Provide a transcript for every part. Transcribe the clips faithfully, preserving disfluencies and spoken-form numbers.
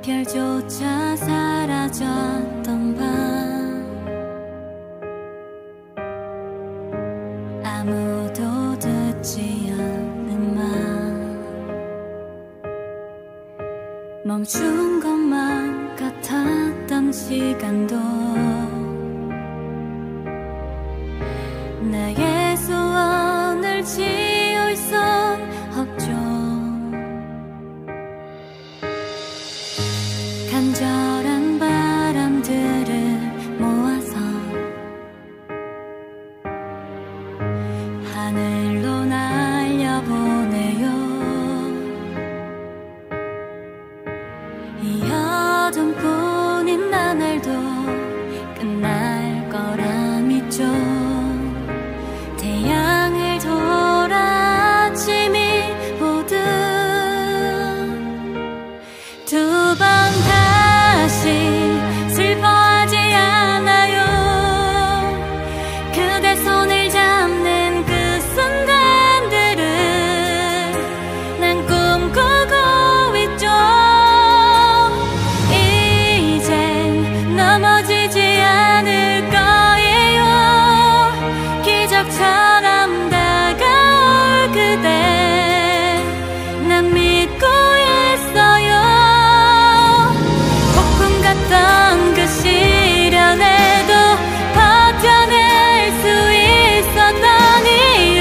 별조차 사라졌던 밤, 아무도 듣지 않는 말, 멈춘 것만 같았던 시간도 나의 소원을 지울 순 없죠. 간절한 바람들을 모아서 하늘로 날려보내요. 이 어둠뿐인 나날도 끝날 거라 믿죠. 태양을 돌아 아침이 오듯 두 번 다시 슬퍼하지 않아요. 그대 손을 잡는 그 순간들을 난 꿈꾸고 있죠. 이젠 넘어지지 않을 거예요. 기적처럼 다가올 그대 난 믿고 있어요. 폭풍 같던 그 시련에도 버텨낼 수 있었던 이유,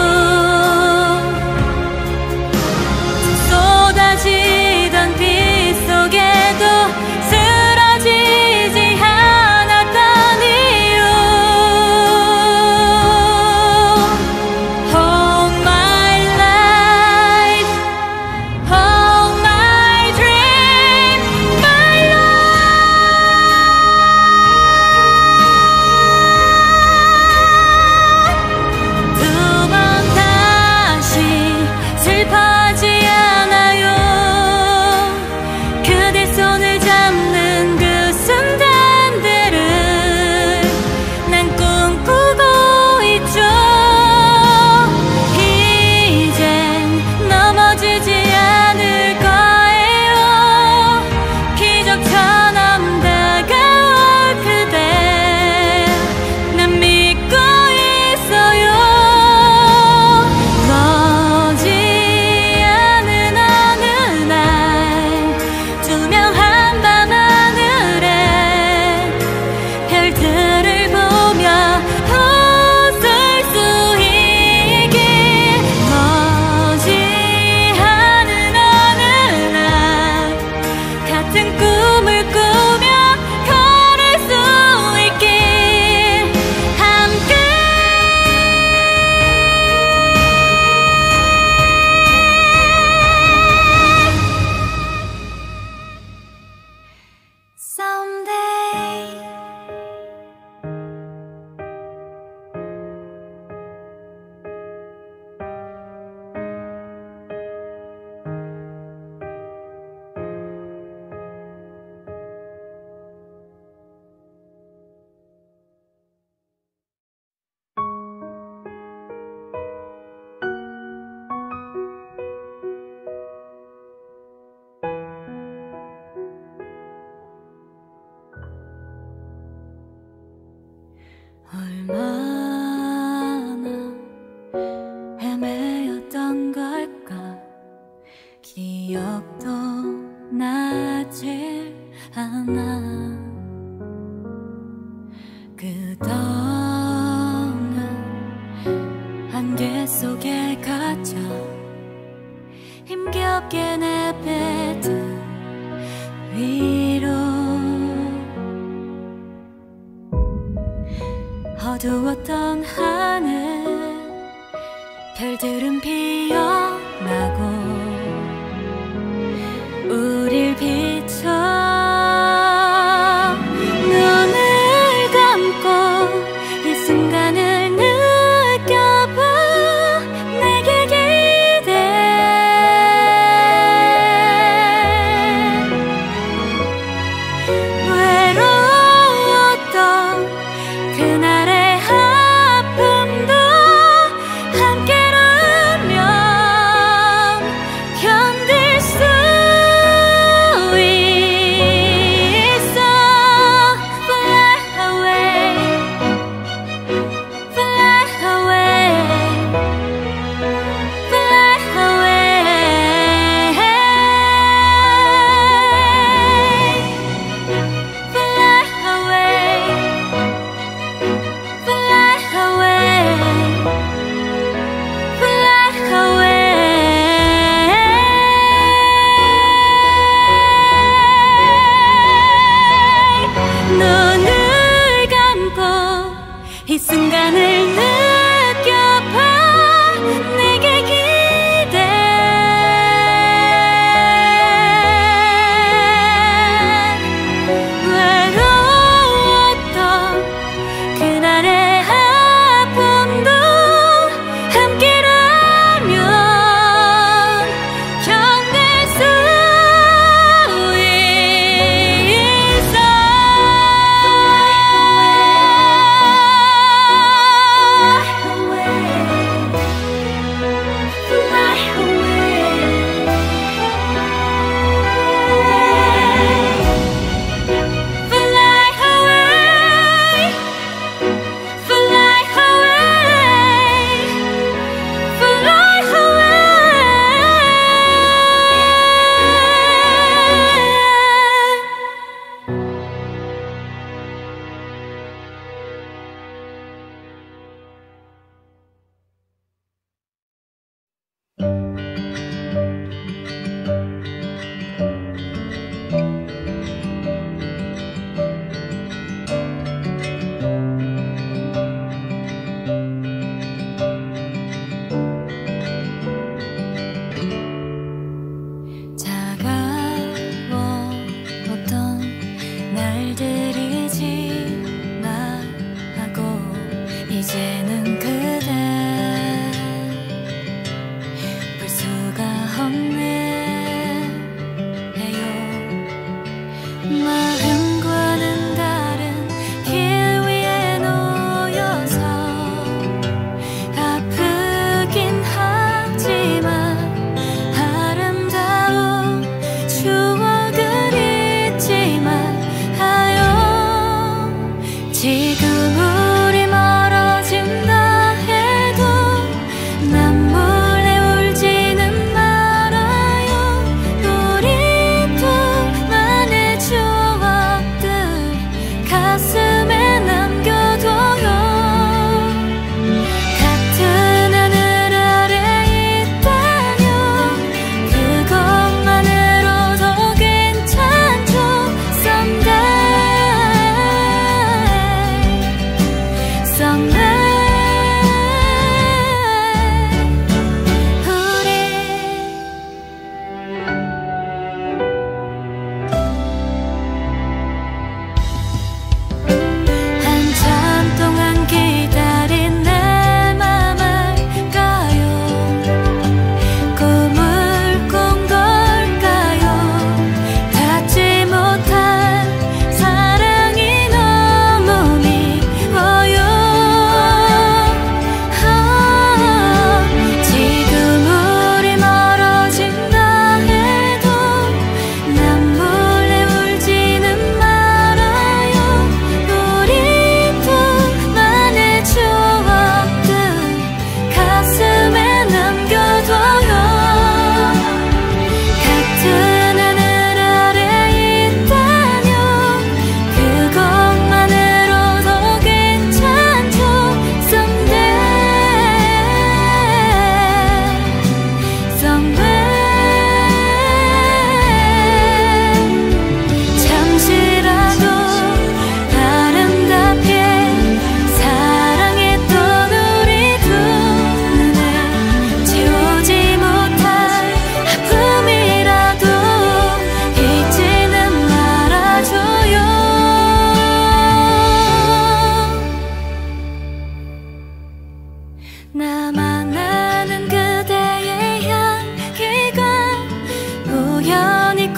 쏟아지던 비 속에도 쓰러지지 않았던 이유. All my life, all my dream, my love. 두 번 다시 슬퍼하지 않아요. 그대 손을 잡는 그 순간들을 난 꿈꾸고 있죠. 이젠 넘어지지 않을 거예요. 기적처럼 다가올 그대 난 믿고 있어요. 머지 않은 어느 날 투명한 밤하늘에 별들을 보며 웃을 수 있길. 머지 않은 어느 날 같은 꿈을 꾸며 걸을 수 있길. 함께 someday. 얼마나 헤매였던 걸까. 기억도 나질 않아. 그동안 안개 속에 갇혀 힘겹게 내뱉은 위로. 어두웠던 하늘 별들은 피어나고 우릴 비춰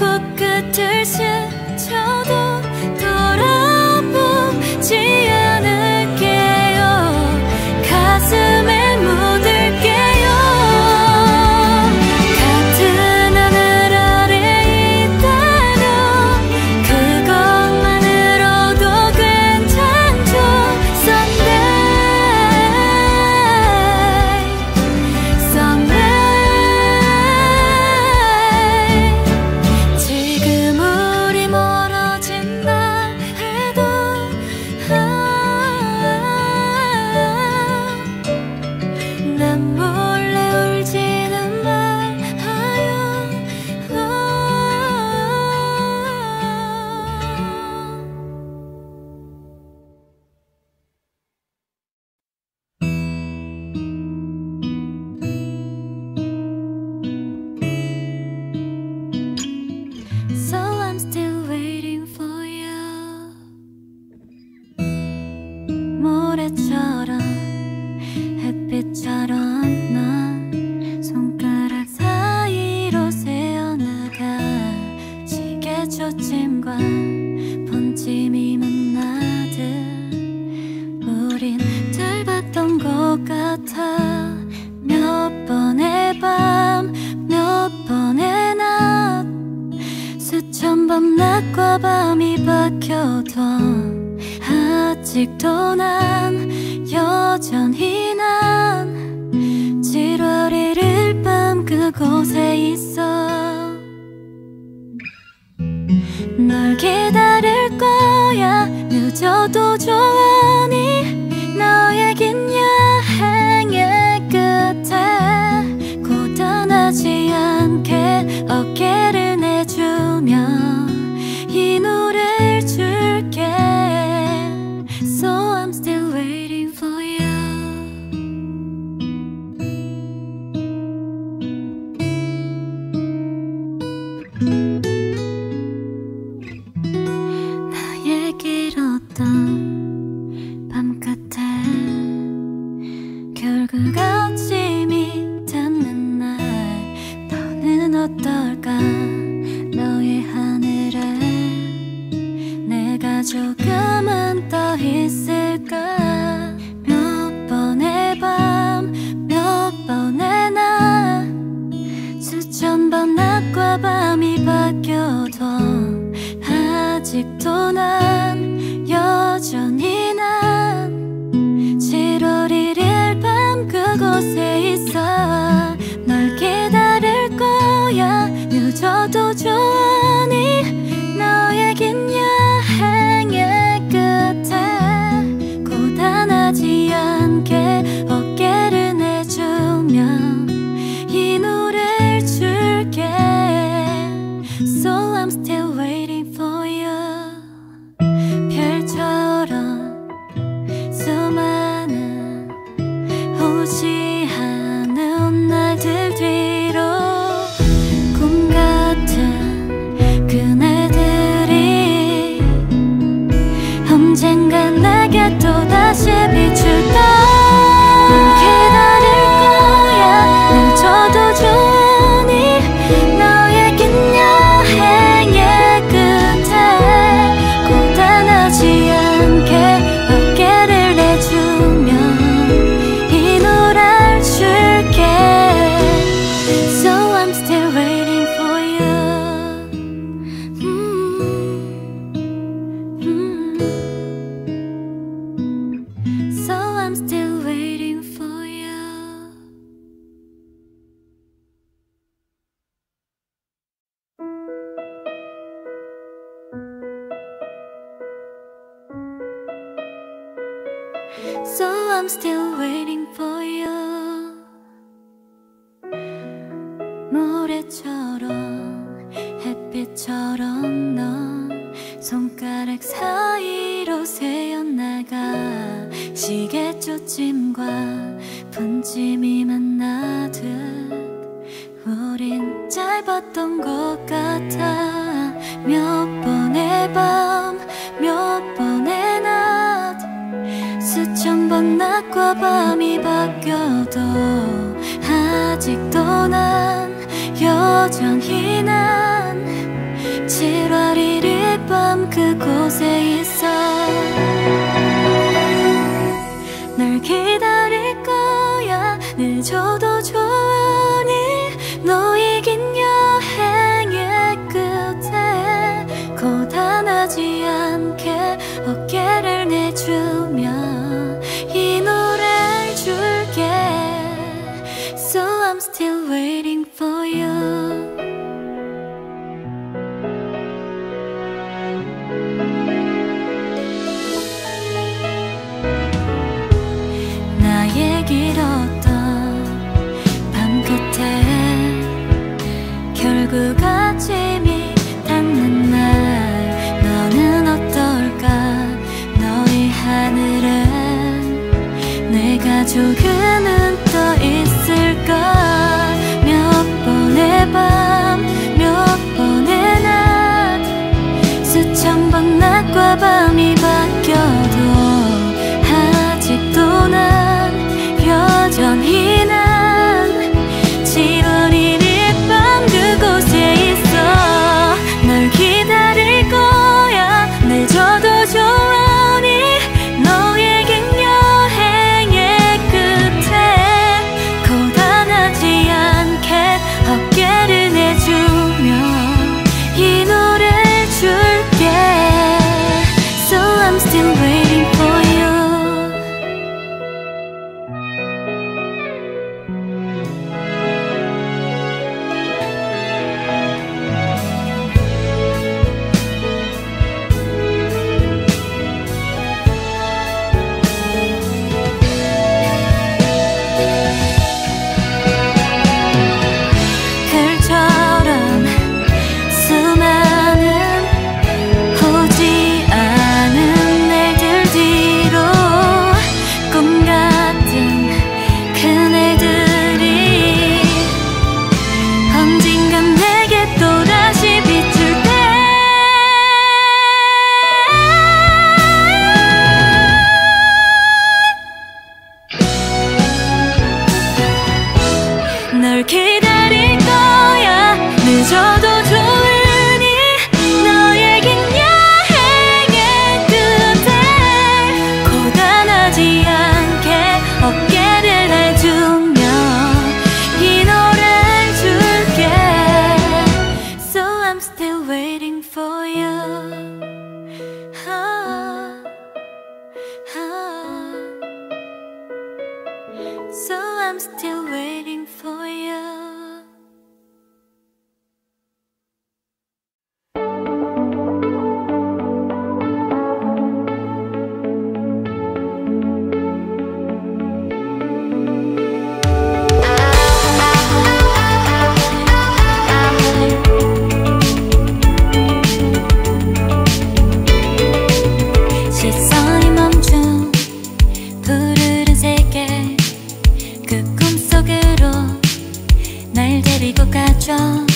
코끝을 스쳐도 돌아보지 않을게요. 가슴에 묻을게요. 같은 하늘 아래 있다면 그것만으로도 괜찮죠. Someday, someday. 지금 우리 멀어진다 해도 난 몰래 울지는 말아요. So I'm still waiting for you. 모래처럼 햇빛처럼 넌 손가락 사이로 새어나가 시계 초침과 번짐이 만나듯 우린 짧았던 것 같아. 몇 번의 밤, 몇 번의 낮, 수천 번 낮과 밤이 바뀌어도 아직도 난 여전히 난 칠월 일일 밤 그곳에 있어. 널 기다릴 거야. 늦어도 좋아하니 너의 긴 여행의 끝에 고단하지 않게 어깨를 내주며 이 노래를 줄게. So I'm still waiting for you. 나의 길었던 밤 끝에 결국 아침이 닿는 날 너는 어떨까? 너의 하늘에 내가 조금은 떠 있을까? 몇 번의 밤, 몇 번의 낮, 수천 번 낮과 밤이 바뀌어도 아직도 난 여전히 난 칠월 일일 밤 그곳에 있어. 널 기다릴 거야. 늦어도 좋아하니 너의 긴 여행의 끝에 고단하지 않게 어깨를 내주며 이 노래를 줄게. So I'm still waiting for you. 별처럼 수많은 오지 않은 날들 뒤로 꿈 같은 그날들이 언젠가 내게 또다시 비출까? 기다릴 거야. 늦어도 좋으니 너의 긴 여행의 끝에 고단하지 않게 어깨를 내주며 이 노래를 줄게. So I'm still waiting for you. 음, 음. So I'm still waiting for you. So I'm still waiting for you. 모래처럼 햇빛처럼 넌 손가락 사이로 새어나가 시계 초침과 분짐이 만나듯 우린 짧았던 것 같아. 몇 번의 밤, 몇 번의 낮, 수천 번 낮과 밤이 바뀌어도 아직도 난 여전히 난 칠월 일일 밤 그곳에 있어 널 기다릴 거야. 늦어도 좋으니 너의 긴 여행의 끝에 고단하지 않게 어깨를 내주며 이 노래를 줄게. So I'm still waiting for you. 나의 길었던 밤 끝에 결국 아침이 닿는 날 너는 어떨까? 너의 하늘엔 내 가족은 떠 있을까? 몇 번의 밤, 몇 번의 낮, 수천 번 낮과 밤이 바뀌어도 아직도 난 여전히 난 칠월 일일 밤 그곳에 있어 널 기다릴 거야. 늦어도 좋으니 너의 긴 여행의 끝에 고단하지 않게 어깨를 내주며 이 노래를 줄게. So I'm still waiting for you. 글처럼 수많은 오지 않은 날들 뒤로 꿈 같은 그날들이 언젠간 내게 또다시 비출 때 널 기다릴 거야. 늦어도 좋으니 너의 긴 여행의 끝에 고단하지 않게 어깨를 내주며 이 노래를 줄게. So I'm still waiting for you. Ah, ah. So I'm still waiting for you. 시선이 멈춘 푸르른 세계 그 꿈속으로 날 데리고 가줘.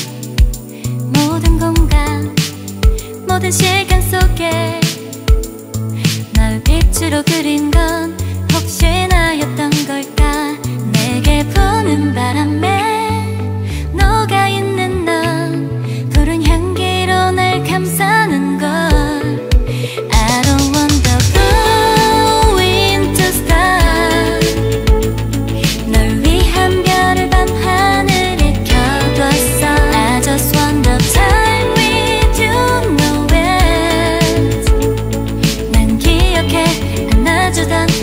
모든 공간 모든 시간 속에 날 빛으로 그린 건 혹시 나였던 걸까? 내게 부는 바람에 녹아있는 넌 푸른 향기로 날 감싸는 걸. I don't want the blue winter star. 널 위한 별을 밤하늘에 켜뒀어. I just want the time with you, no end. 난 기억해 안아주던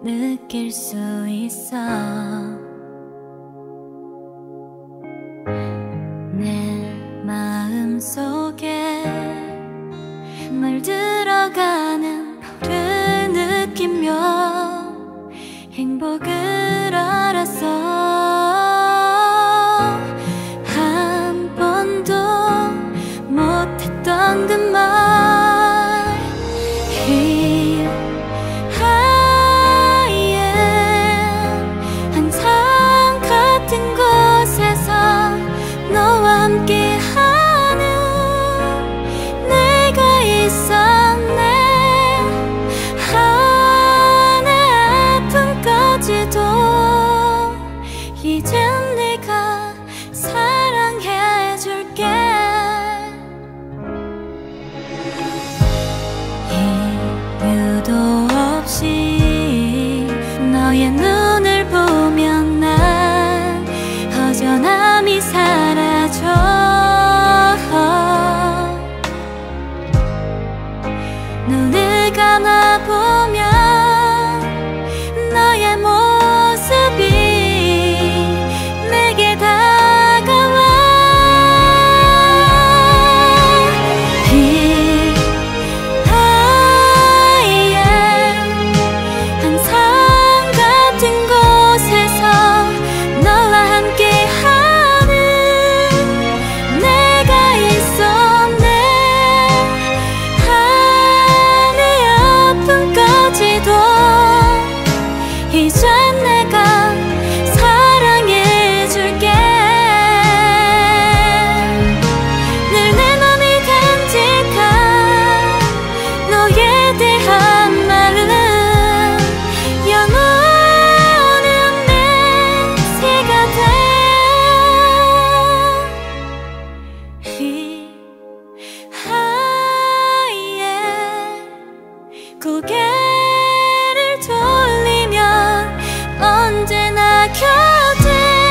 느낄 수 있어. 내 마음속에 물들어가는 너를 느끼며 행복을 알았어. 한 번도 못했던 그 말 Here I am. 항상 같은 곳에서 너와 함께하는 내가 있었네. 하나의 아픔까지도 이젠 내가 사랑해줄게. 이유도 없이 너의 눈을 보면 난 허전함이 사라져. 눈을 감아보면 너의 모습이 내게 다가와. Here I am. 항상 같은 곳에서 너와 함께하는 내가 있었네. 한의 아픔까지도 이젠 내가 사랑해줄게. 늘 내 맘이 간직한 너에 대한 말은 영원한 메시가 돼. Here I am. 고개를 돌리면 언제나 곁에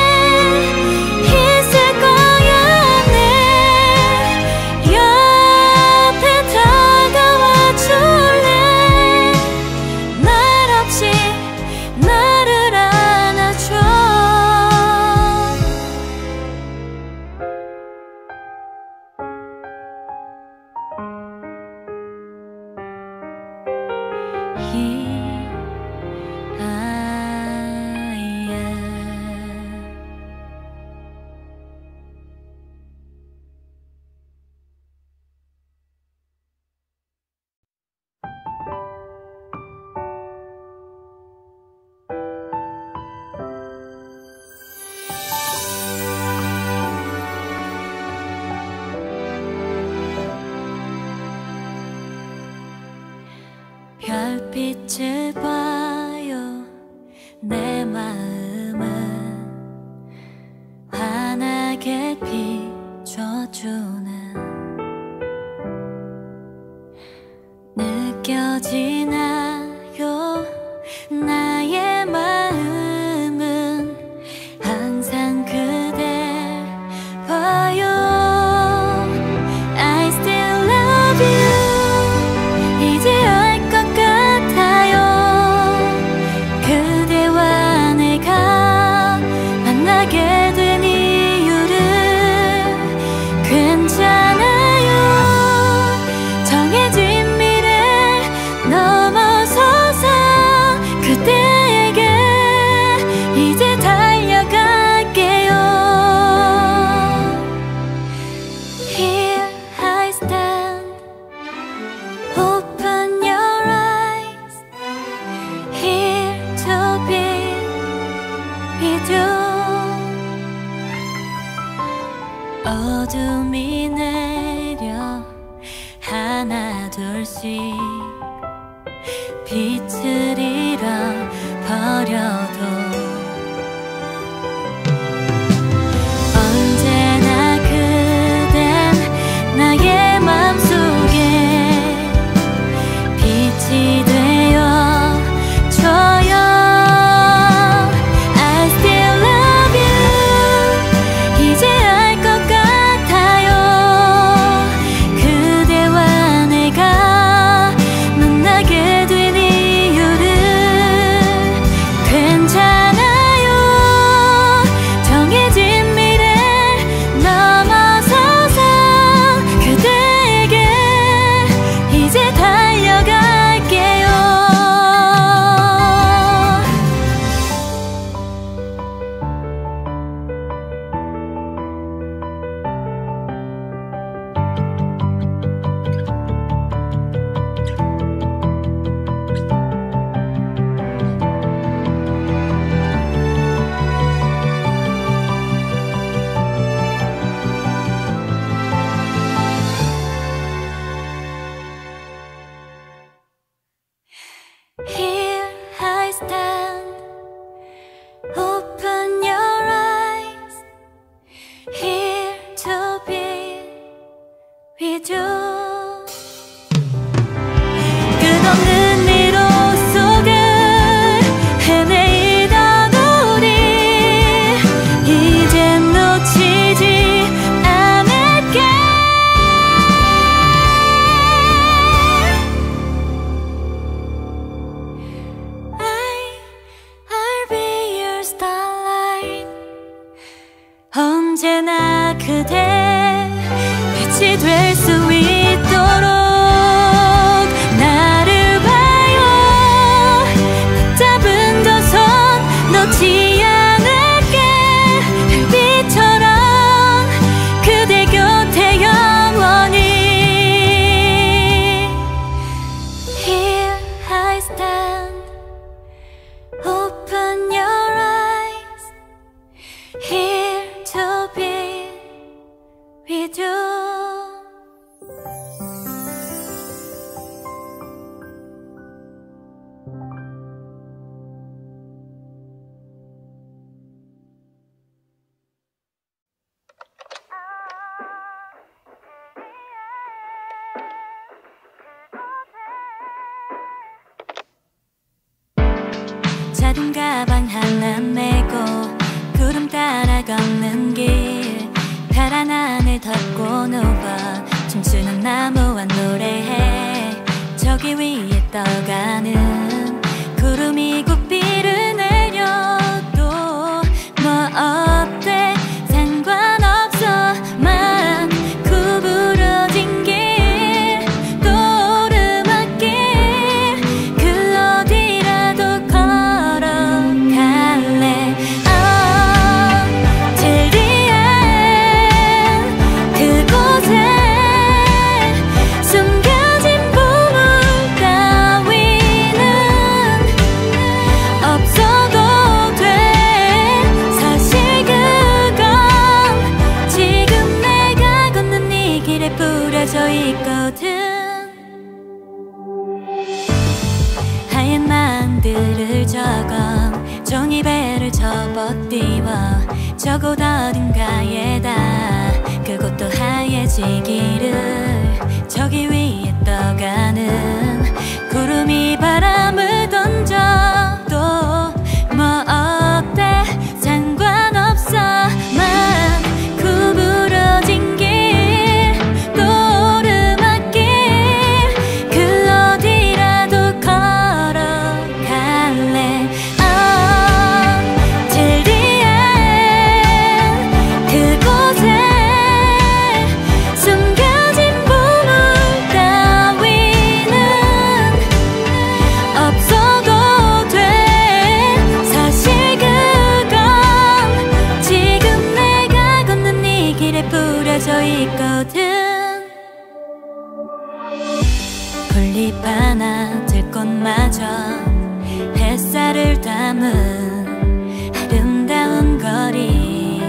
있을 거야. 내 옆에 다가와 줄래. 말 없이 나를 안아줘. Here I am. 별빛을 봐요. 내 마음은 환하게 비춰주는 느껴지나요? 나의 마음은 항상 그댈 봐요. I still love you. 이제 알 것 같아요. 그대와 내가 만나게 된 이유를. 괜찮아요. 정해진 미래 넘어서서 그대에게 이제 달려갈게요. Here I stand. Open your eyes. Here to be with you. 어둠이 내려 하나 둘씩 빛을 잃어버려도 언제나 그댄 나의 맘속에 빛이 되어줘요. I still love you. 이제 알 것 같아요. 그대와 내가 만나게 된 이유를. 그대 빛이 될 수 있도록 나를 봐요. 붙잡은 두 손 놓지 않을게. 별빛처럼 그대 곁에 영원히. Here I stand, open your eyes, here to be with you. 작은 가방 하나 메고 구름 따라 걷는 길. 파란 하늘 덮고 누워 춤추는 나무와 노래해. 저기 위에 떠가는 구름이 굽비를 내려도 뭐 어때 상관없어. 막 구부러진 길 또 오르막길 그 어디라도 걸어갈래. Till the end 그곳에 숨겨진 보물 따위는 없어도 돼. 사실 그건 지금 내가 걷는 이 길에 뿌려져 있거든. 하얀 마음들을 적어 종이배를 접어띄워 저곳 어딘가에다 그곳도 하얘지기를. 저기 위에 떠가는 구름이 바람을 던져도 뭐 어때 상관없어. 막 구부러진 길 또 오르막길 그 어디라도 걸어갈래. Till the end 그곳에 숨겨진 보물 따위는 없어도 돼. 사실 그건 지금 내가 걷는 이 길에 뿌려져 있거든. 풀잎 하나 들꽃마저 햇살을 담은 아름다운 거리.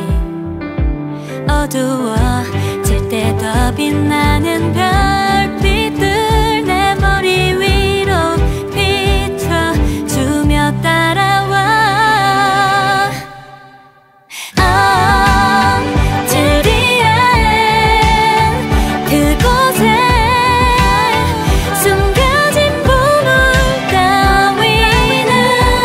어두워질 때 더 빛나는 별빛들 내 머리 위로 비춰주며 따라와. Till the end 그곳에 숨겨진 보물 따위는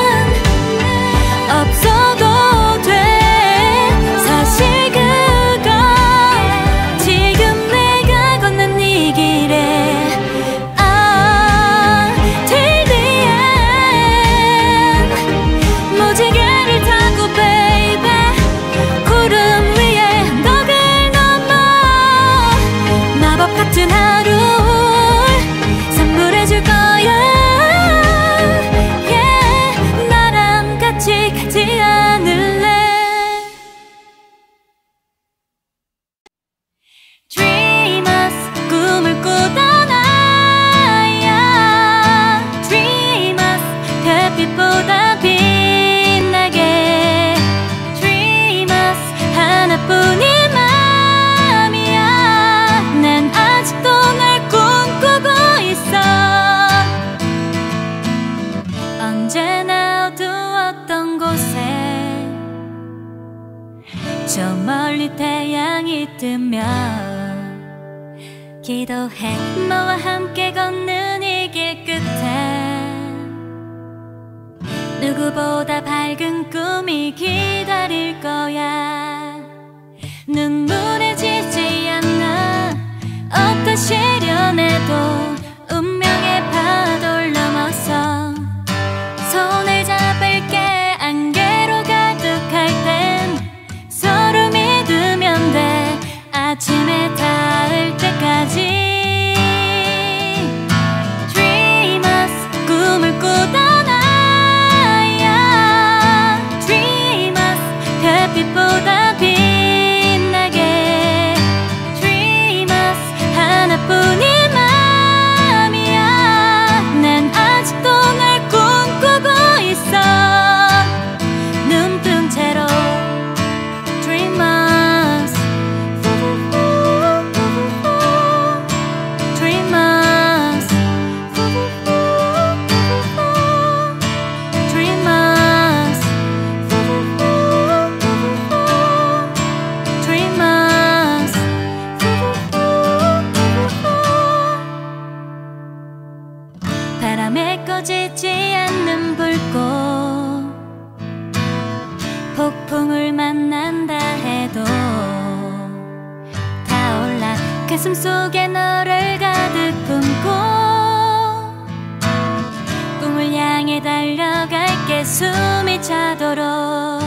없어도 돼. 사실 그건 지금 내가 걷는 이 길에 Till the end 무지개를 타고 baby 구름 위에 언덕을 넘어 마법 같은 하루 선물해줄 거야. Yeah, 나랑 같이 가지 않을래. Dreamers 꿈을 꾸던 아야. Dreamers 별빛보다 빛나게. Dreamers 하나뿐인 맘이야. 난 아직도 널 꿈꾸고 있어. 언제나 어두웠던 곳에 저 멀리 태양이 뜨면 기도해. 너와 함께 걷는 이 길 끝에 누구보다 밝은 꿈이 기다릴 거야. 눈물에 지지 않아 어떤 시련에도 운명의 파도를 넘어서 손을 잡을게. 안개로 가득할 땐 서로 믿으면 돼. 폭풍을 만난다 해도 타올라 가슴 속에 너를 가득 품고 꿈을 향해 달려갈게 숨이 차도록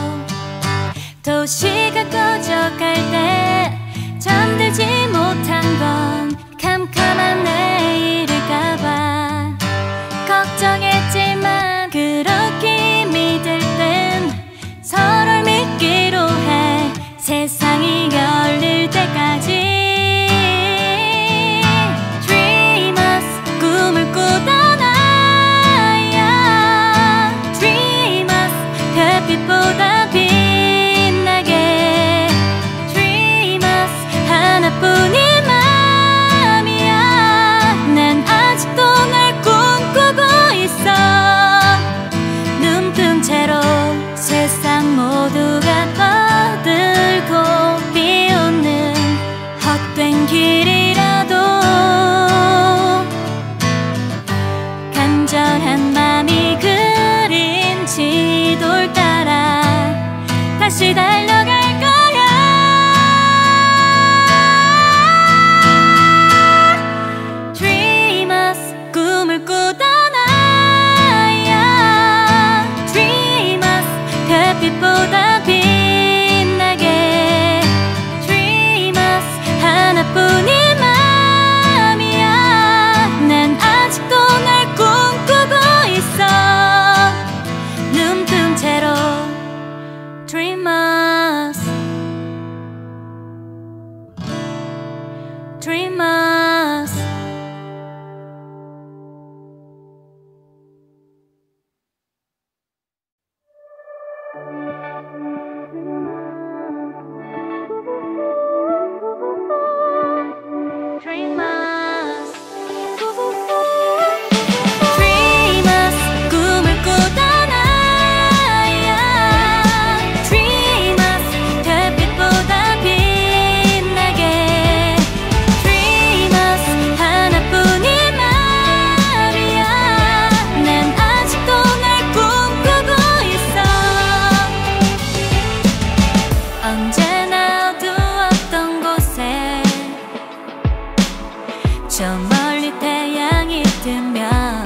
도시가 꺼져갈 때 잠들지 못한 건 캄캄한 내일일까봐 걱정했지만 그렇게 믿을 땐 서로를 믿기로 해 세상이 열릴 때까지 Dreamers 꿈을 꾸던 아이야 Dreamers 별빛보다 빛나게 Dreamers 하나뿐인 맘이야 난 아직도 널 꿈꾸고 있어 눈뜬 채로 세상 모두가 떠들고 비웃는 헛된 길이라도 간절한 맘이 그린 지도를 따라 다시 달려갈 거야 Dreamers 꿈을 꾸던 아이야 Dreamers 별빛보다 빛나게 Dreamers 하나뿐인 맘이야 난 아직도 널 꿈꾸고 있어 눈뜬 채로 Dreamers Dreamers Dreamers Dreamers 꿈을 꾸던 아이야 Dreamers 별빛보다 빛나게 Dreamers 하나뿐인 맘이야 난 아직도 널 꿈꾸고 있어 언제나 어두웠던 곳에 저 멀리 태양이 뜨면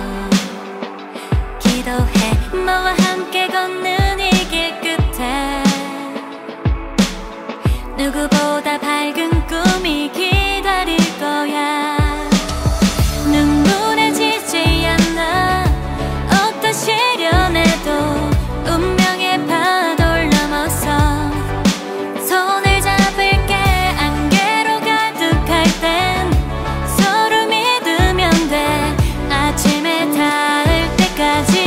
기도해 너와 함께 걷는 이 길 끝에 누구보다 밝은 꿈이 기다릴 거야 눈물에 지지 않아 어떤 시련에도 운명의 파도를 넘어서 손을 잡을게 안개로 가득할 땐 서로 믿으면 돼 아침에 닿을 때까지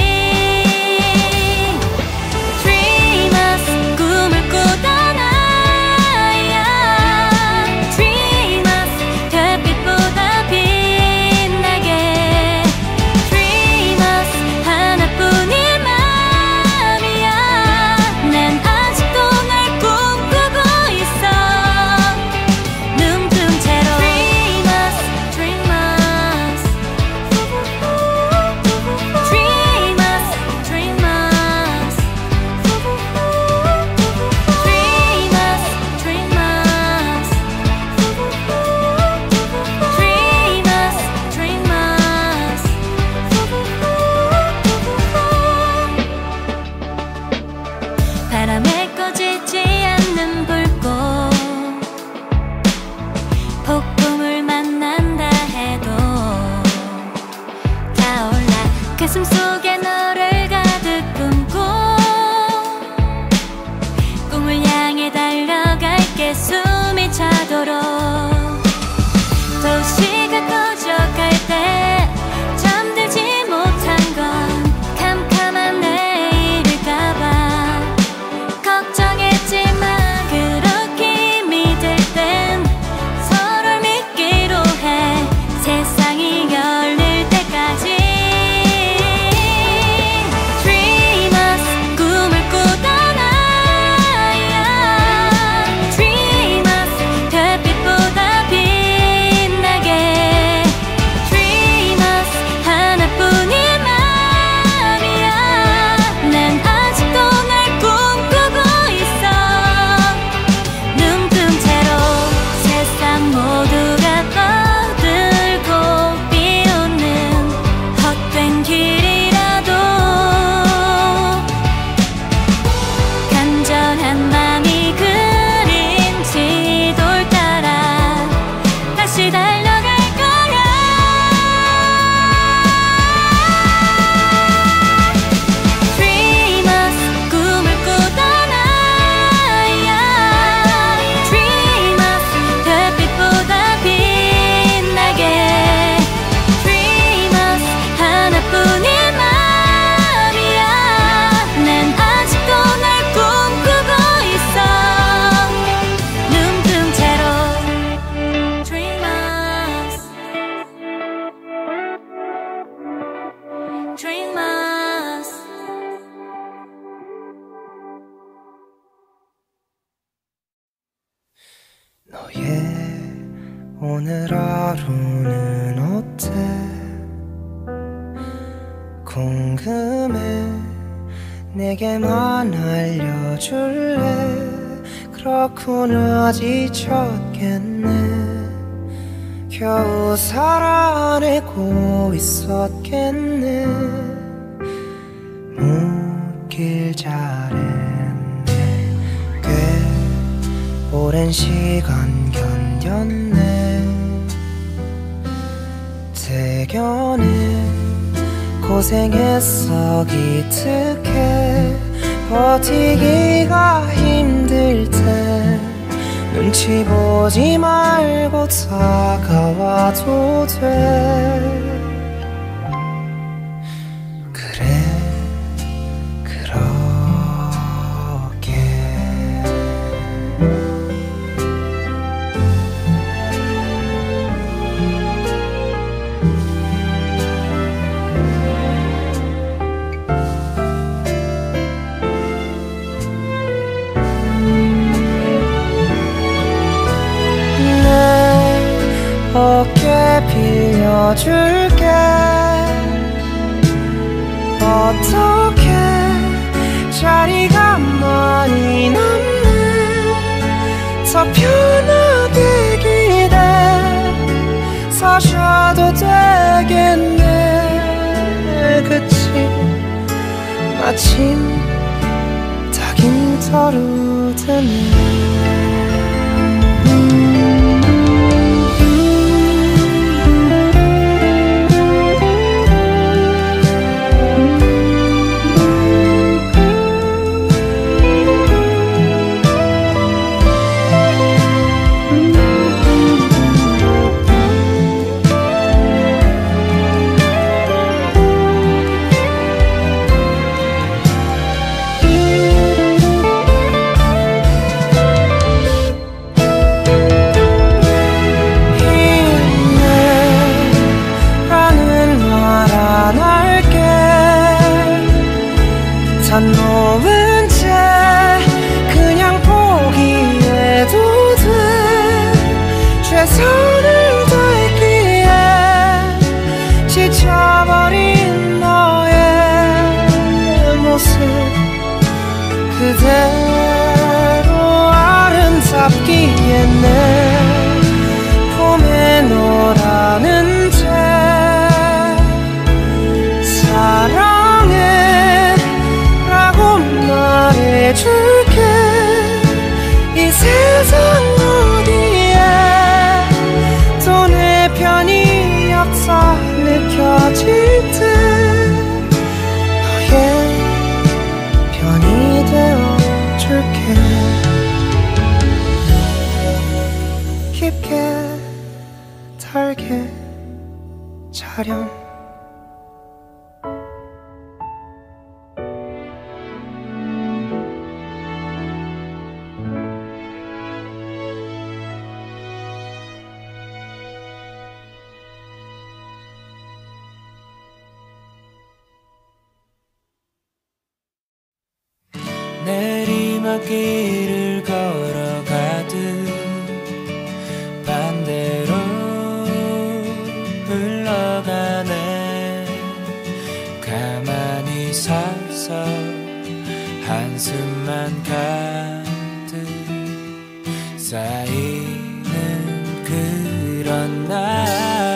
Dreamers 꿈을 꾸던 아이야 Dreamers 별빛보다 빛나게 Dreamers 하나뿐인 맘이야 난 아직도 널 꿈꾸고 있어 눈뜬 채로 Dreamers Dreamers Dreamers Dreamers Dreamers Dreamers Dreamers Dreamers 바람에 꺼지지 않는 불꽃 폭풍을 만난다 해도 타올라 가슴 속에 너를 가득 품고 꿈을 향해 달려갈게 숨이 차도록 도시가 꺼져갈 때 잠들지 못한 건 캄캄한 내일일까봐 걱정했지만 그렇게 믿을 땐 서로를 믿기로 해 세상이 열릴 때까지 Dreamers 꿈을 꾸던 아이야 Dreamers 별빛보다 너의 오늘 하루는 어때? 궁금해. 내게만 알려줄래? 그렇구나, 지쳤겠네. 겨우 살아내고 있었겠네. 묻길 잘했네. 꽤 오랜 시간 견뎠네. 대견해. 고생했어 기특해. 버티기가 힘들 때 눈치 보지 말고 다가와도 돼. 그래 그렇게. 어깨 빌려줄게. 어떻게 자리가 많이 남네. 더 편하게 기대 서셔도 되겠네. 그치 마침 딱인 터루드네. 산 놓은 채 그냥 포기해도 돼. 최선을 다했기에 지쳐버린 너의 모습 그대로 아름답기에 내 봄에 너라는 채 사랑해 말해줄게. 이 세상 어디에 또 내 편이 없어 느껴질 때 너의 편이 되어줄게. 깊게 달게 자렴. 내리막길을 걸어가듯 반대로 흘러가네. 가만히 서서 한숨만 가득 쌓이는 그런 날.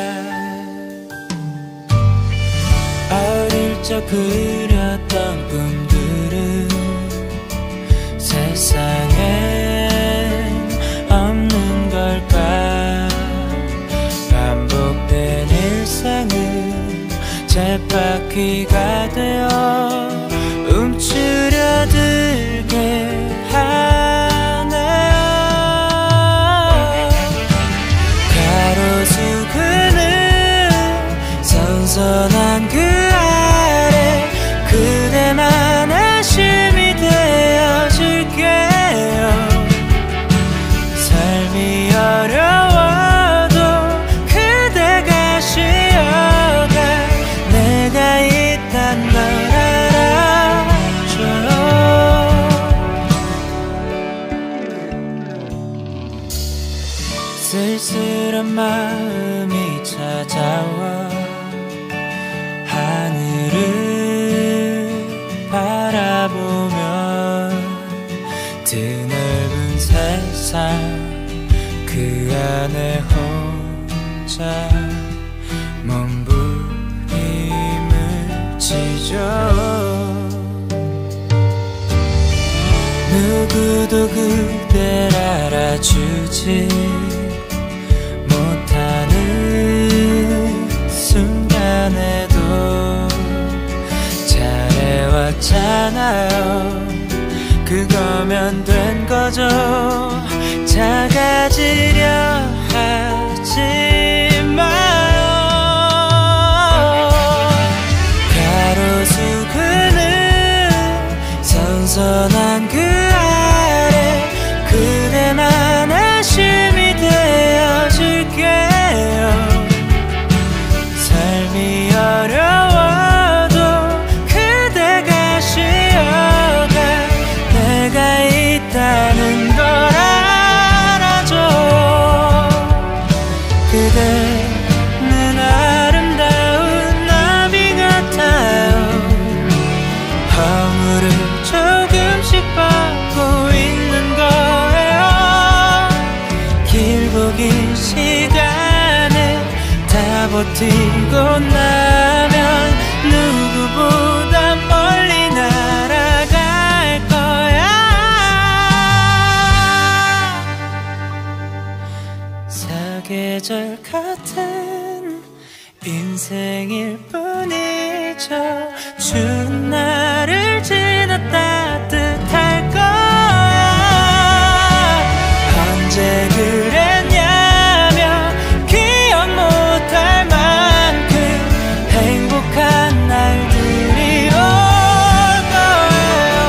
어릴 적 그렸던 꿈들은 세상엔 없는 걸까. 반복된 일상은 쳇바퀴가 되어 움츠려들게 하네요. 가로수 그늘 선선한 그 아래 그대만 안심이 되어줄게요. 삶이 어려워도 그대가 쉬어가 내가 있단 걸 알아. 쓸쓸한 마음이 찾아와 하늘을 바라보면 드넓은 세상 그 안에 혼자 몸부림을 치죠. 누구도 그댈 알아주지 못하는 순간에도 잘해왔잖아요. 그거면 된 거죠. 작아지려 하지 마요. 가로수 그는 선선한 그 아래 그대만 안심이 되어줄게요. 삶이 어려워도 그대가 쉬어가 내가 있다는 걸 알아줘. 그대는 아름다운 나비 같아요. 허물을 조금씩 받고 있는 거예요. 길고 긴 시간을 다 버티고 나면 누구보다 멀리 날아갈 거야. 사계절 같은 인생일 뿐이죠. 추운 날을 지나 따뜻할 거야. 언제 그랬냐며 기억 못할 만큼 행복한 날들이 올 거예요.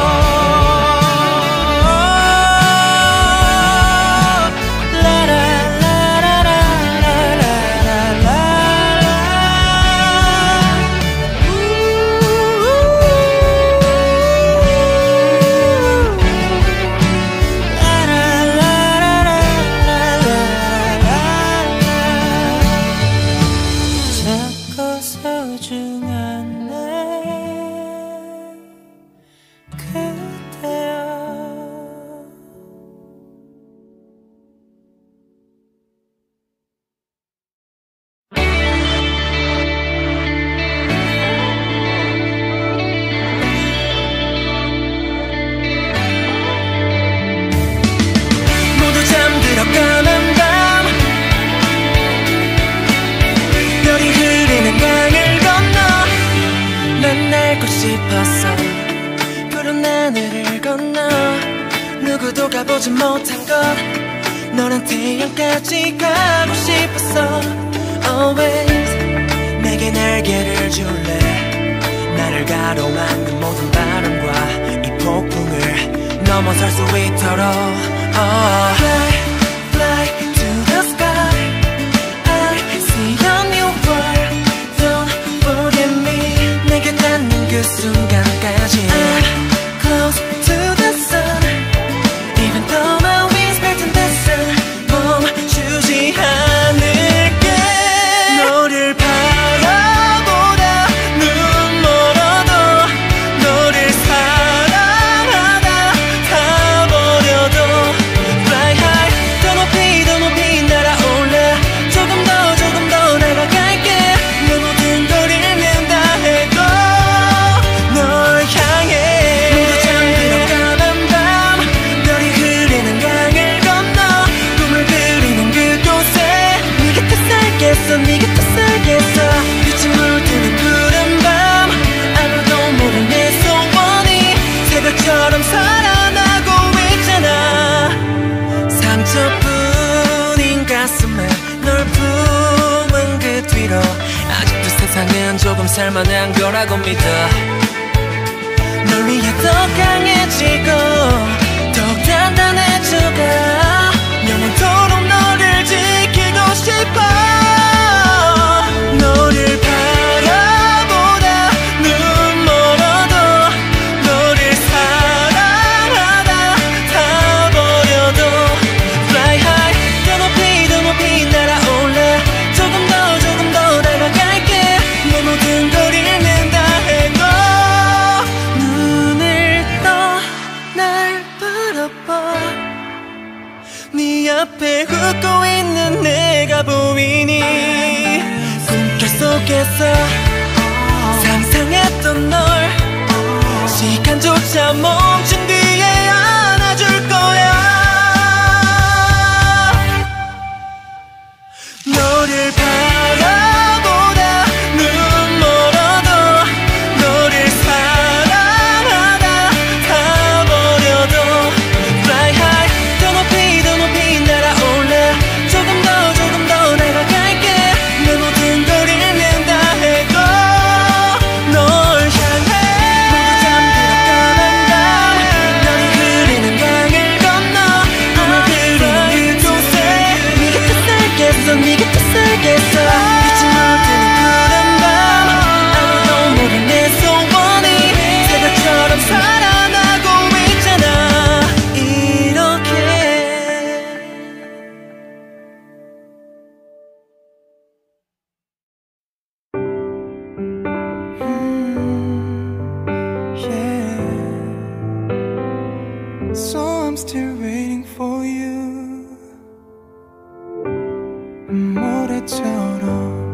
작고 소중한 내 그대여. 모두 잠들어가는 밤 별이 흐르는 강을 건너 난 날고 싶었어. 푸른 하늘을 건너 누구도 가보지 못한 곳 너란 태양까지 가고 싶었어. Always 내게 날개를 줄래. 나를 가로막는 모든 바람과 이 폭풍을 넘어설 수 있도록 oh. Fly, fly to the sky. I see a new world. Don't forget me. 내게 닿는 그 순간까지 I'm close to the sun. Even though my wings break in the sun. 멈추지 않을게. 너를 바라보다 눈 멀어도 너를 사랑하다 다 버려도 Fly high 더 높이 더 높이 날아올라. 조금 더 조금 더 나아갈게. 내 모든 걸 잃는다 해도 널 향해. 모두 잠들어가는 밤 별이 흐르는 강을 건너 꿈을 그리는 그곳에 네 곁에 살겠어. 네 곁에 살겠어. 빛이 물드는 푸른 밤 아무도 모르는 내 소원이 새벽처럼 살아나고 있잖아. 상처뿐인 가슴에 널 품은 그 뒤로 아직도 세상은 조금 살만한 거라고 믿어. 널 위해 더 강해지고 더욱 단단해져가. 영원토록 너를 지키고 싶어. 너를 바라보다 눈 멀어도 너를 사랑하다 다 버려도 Fly high 더 높이 더 높이 옆에 웃고 있는 내가 보이니 꿈결 속에서 상상했던 널 시간조차 멈춘 뒤에 안아줄 거야. 너를 바라보다 눈 멀어도 너를 사랑하다 다 버려도 Fly high 더 높이 더 높이 날아올라 조금 더 조금 더 나아갈게 내 모든 걸 잃는다 해도 널 향해 모두 잠들었던 한밤 너를 그리는 강을 건너 꿈을 그리는 그곳에 네 곁에 살겠어 네 곁에 살겠어 잊지 못하는 푸른 밤 아무도 모르는 내 소원이 새벽처럼 살아나고 있잖아 이렇게. 음, yeah. So I'm still waiting for you. 모래처럼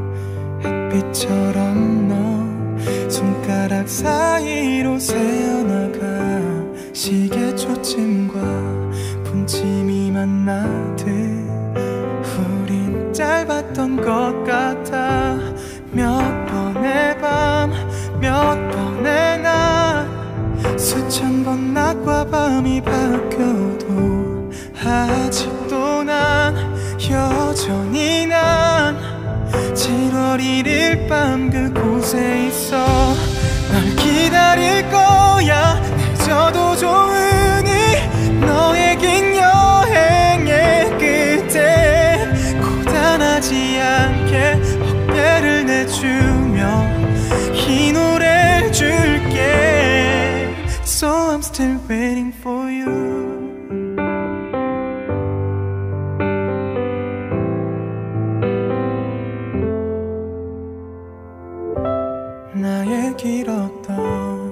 햇빛처럼 너 손가락 사이로 새어나가 시계 초침과 분침이 만나듯 우린 짧았던 것 같아. 몇 번의 밤 몇 번의 낮 수천 번 낮과 밤이 바뀌어도 아직도 난 여전히 난 칠월 일일 밤 그곳에 있어. 널 기다릴 거야 늦어도 좋으니 너의 긴 여행의 끝에 고단하지 않게 어깨를 내주며 이 노래를 줄게. So I'm still waiting for you. 나의 길었던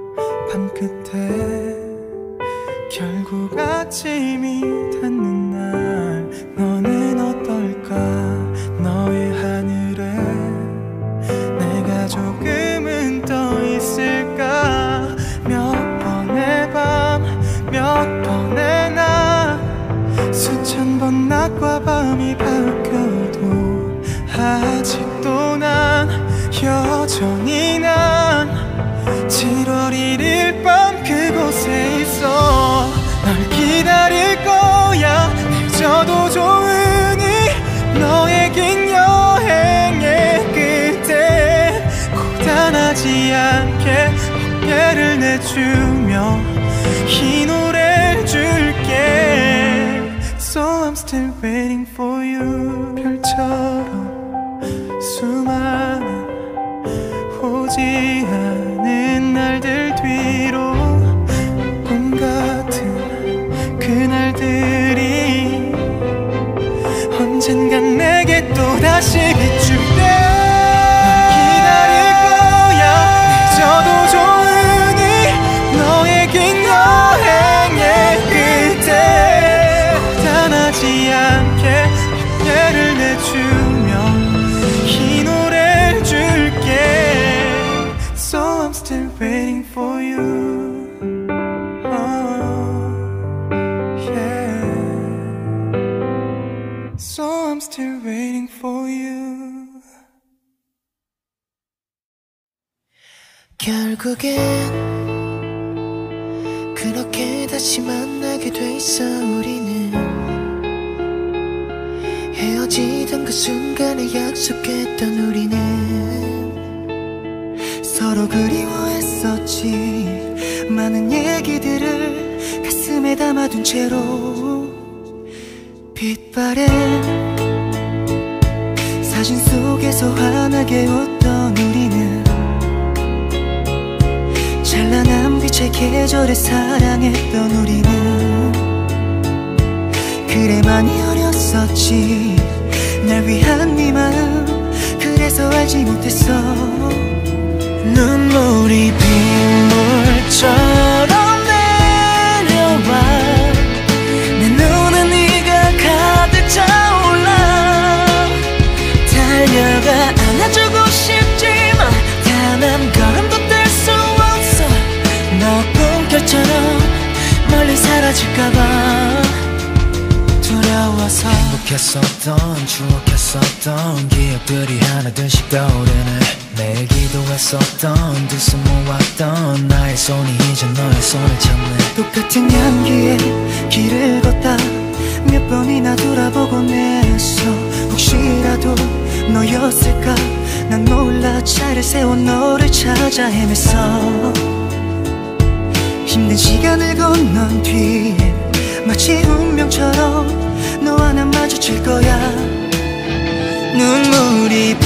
밤끝에 결국 아침이 닿는 날 너는 어떨까. 너의 하늘에 내가 조금은 떠 있을까. 몇 번의 밤 몇 번의 낮 수천 번 낮과 밤이 바뀌어도 아직도 난 여전히 난 칠월 일일 밤 그곳에 있어. 널 기다릴 거야 늦어도 좋으니 너의 긴 여행의 끝에 고단하지 않게 어깨를 내주며 이 노래를 줄게. So I'm still waiting for you. 별처럼 수많은 오지 않은 날들 뒤로 꿈 같은 그날들이 언젠간 내게 또다시 비출 때 널 기다릴 거야 늦어도 좋으니 너의 긴 여행의 끝에 고단하지 않게 어깨를 내주며 이 노래를 줄게. So I'm still waiting for you. Oh, yeah. So I'm still waiting for you. 결국엔 그렇게 다시 만나게 돼 있어. 우리는 헤어지던 그 순간에 약속했던 우리는 서로 그리워했었지. 많은 얘기들을 가슴에 담아둔 채로 빛바랜 사진 속에서 환하게 웃던 우리는 찬란한 빛의 계절에 사랑했던 우리는 그래 많이 어렸었지. 날 위한 네 마음 그래서 알지 못했어. 눈물이 빗물처럼 내려와 내 눈에 네가 그리워서 행복했었던 추억했었던 기억들이 하나둘씩 떠오르네. 매일 기도했었던 두 손 모았던 나의 손이 이제 너의 손을 잡네. 똑같은 향기에 길을 걷다 몇 번이나 돌아보곤 했어. 혹시라도 너였을까 난 몰라. 차를 세워 너를 찾아 헤맸어. 힘든 시간을 건넌 뒤에 마치 운명처럼 너와 난 마주칠 거야. 눈물이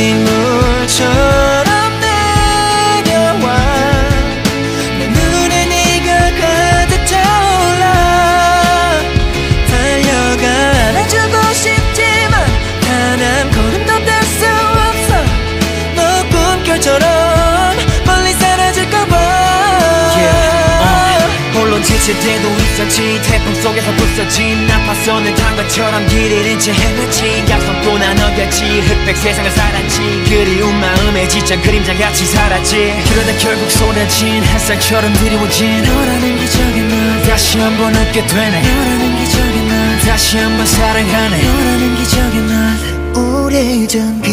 빗물처럼 내려와 내 눈에 네가 가득 차올라. 달려가 안아주고 싶지만 단 한 걸음도 뗄 수 없어. 너 꿈결처럼 멀리 사라질까봐. yeah, uh, 홀로 지칠 때도 있었지. 태풍 속에서 부서진 나파선을 탄 것처럼 길 잃은 채 헤맸지. 약속도 난 어겼지. 흑백 세상을 살았지. 그리운 마음에 지쳐 그림자같이 살았지. 그러다 결국 쏟아진 햇살처럼 드리워진 너라는 기적의 날 다시 한번 웃게 되네. 너라는 기적의 날 다시 한번 사랑하네. 너라는 기적의 날. 오래전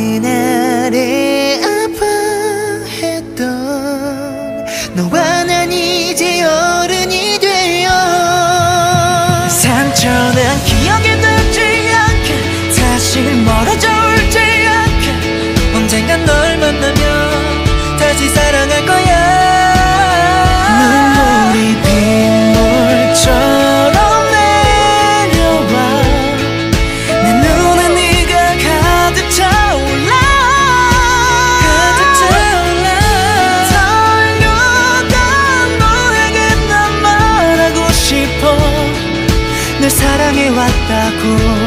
그날에 아파했던 너와 난 이제 어른이 되어 상처는 기억에 남지 않게 다시 멀어져 울지 않게 언젠간 널 만나면 다시 사랑할 거야. 눈물이 빗물처럼 내려와 내 눈에 네가 가득 차올라. 가득 차올라. 달려가 너에게 난 말하고 싶어. 널 사랑해왔다고.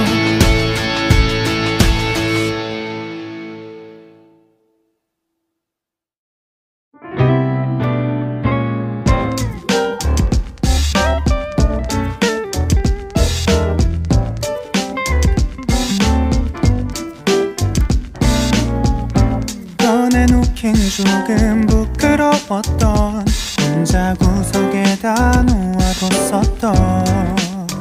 꺼내놓긴 조금 부끄러웠던 혼자 구석에다 놓아뒀었던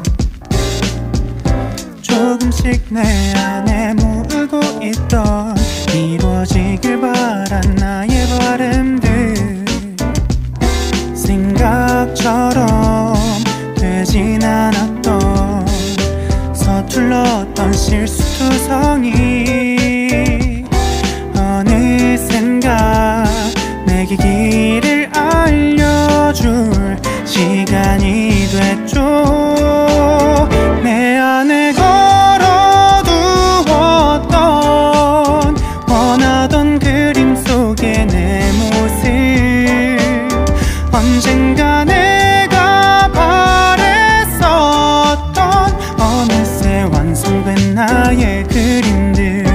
조금씩 내 안에 모으고 있던 이루어지길 바란 나의 바람들 생각처럼 되진 않았던 서툴렀던 실수투성이 어느샌가 내게 길을 알려줄 시간이 됐죠. 내 안에 걸어두었던 원하던 그림 속의 내 모습 언젠가 내가 바랬었던 어느새 완성된 나의 그림들.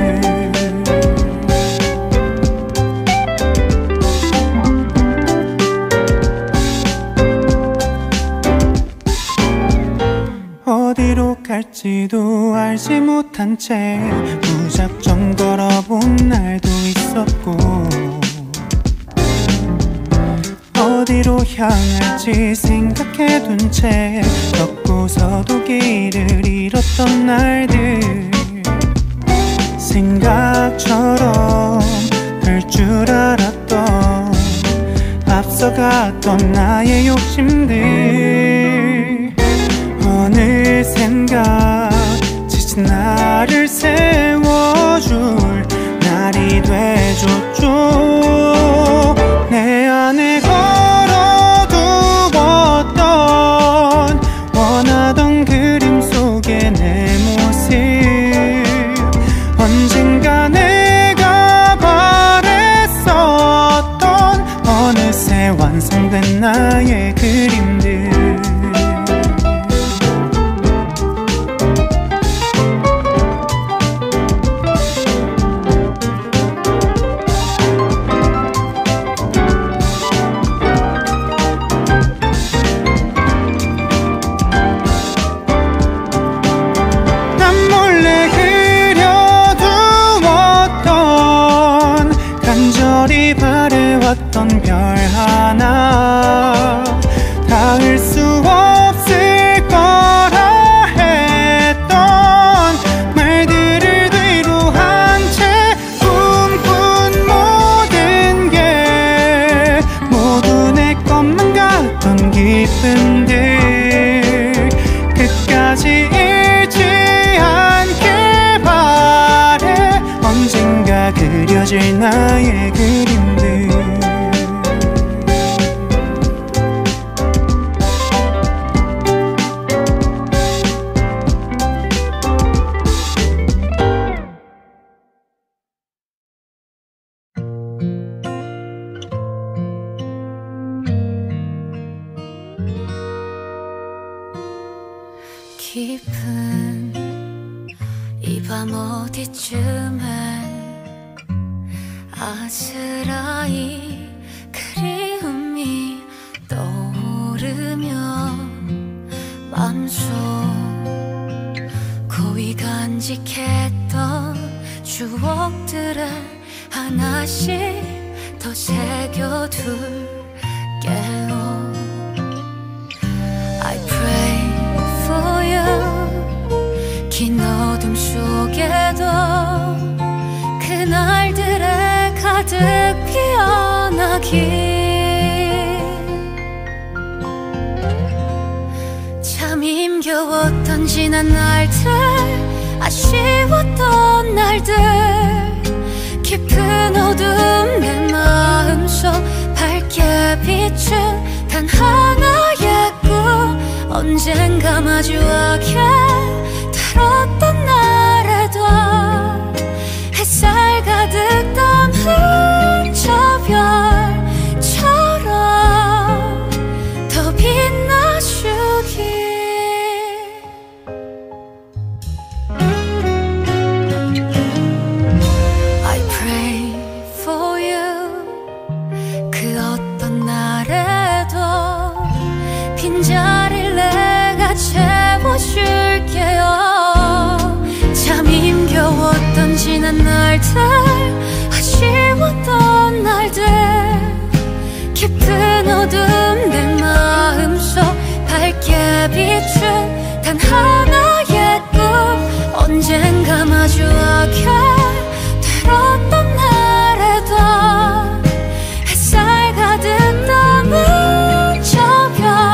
어디로 갈지도 알지 못한 채 무작정 걸어본 날도 있었고 어디로 향할지 생각해둔 채 걷고서도 길을 잃었던 날들 생각처럼 될 줄 알았던 앞서갔던 나의 욕심들 어느샌가 지친 나를 세워줄 날이 돼줬죠. 내 안에 걸어두었던 원하던 그림 속의 내 모습 언젠가 내가 바랬었던 어느새 완성된 나의 그림들. 바래왔던 별 하나 닿을 수 없을 거라 했던 깊은 이 밤 어디쯤에 아스라이 그리움이 떠오르며 맘속 고이 간직했던 추억들을 하나씩 더 새겨둘게요. I pray for you. 긴 어둠 속에도 그날들에 가득 피어나길. 참 힘겨웠던 지난 날들, 아쉬웠던 날들, 깊은 어둠 내 마음속 밝게 비춘 단 하나의 꿈. 언젠가 마주하게 들었던 날에도 햇살 가득 담은 저 별처럼 더 빛나주길. I pray for you. 그 어떤 날에도 빈자리를 내가 채워줄게요. 참 힘겨웠던 지난 날들, 아쉬웠던 날들, 깊은 어둠 내 마음속 밝게 비춘 단 하나의 꿈. 언젠가 마주하게 들었던 날에도 햇살 가득 담은 저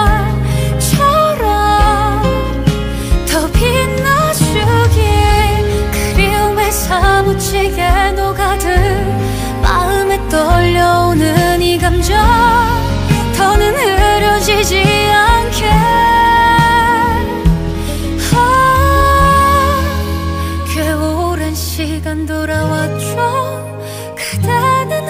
별처럼 더 빛나주길. 그리움에 사무치게 녹아든 마음에 떨려오는 이 감정 더는 흐려지지 않게. 아, 꽤 오랜 시간 돌아왔죠. 그대는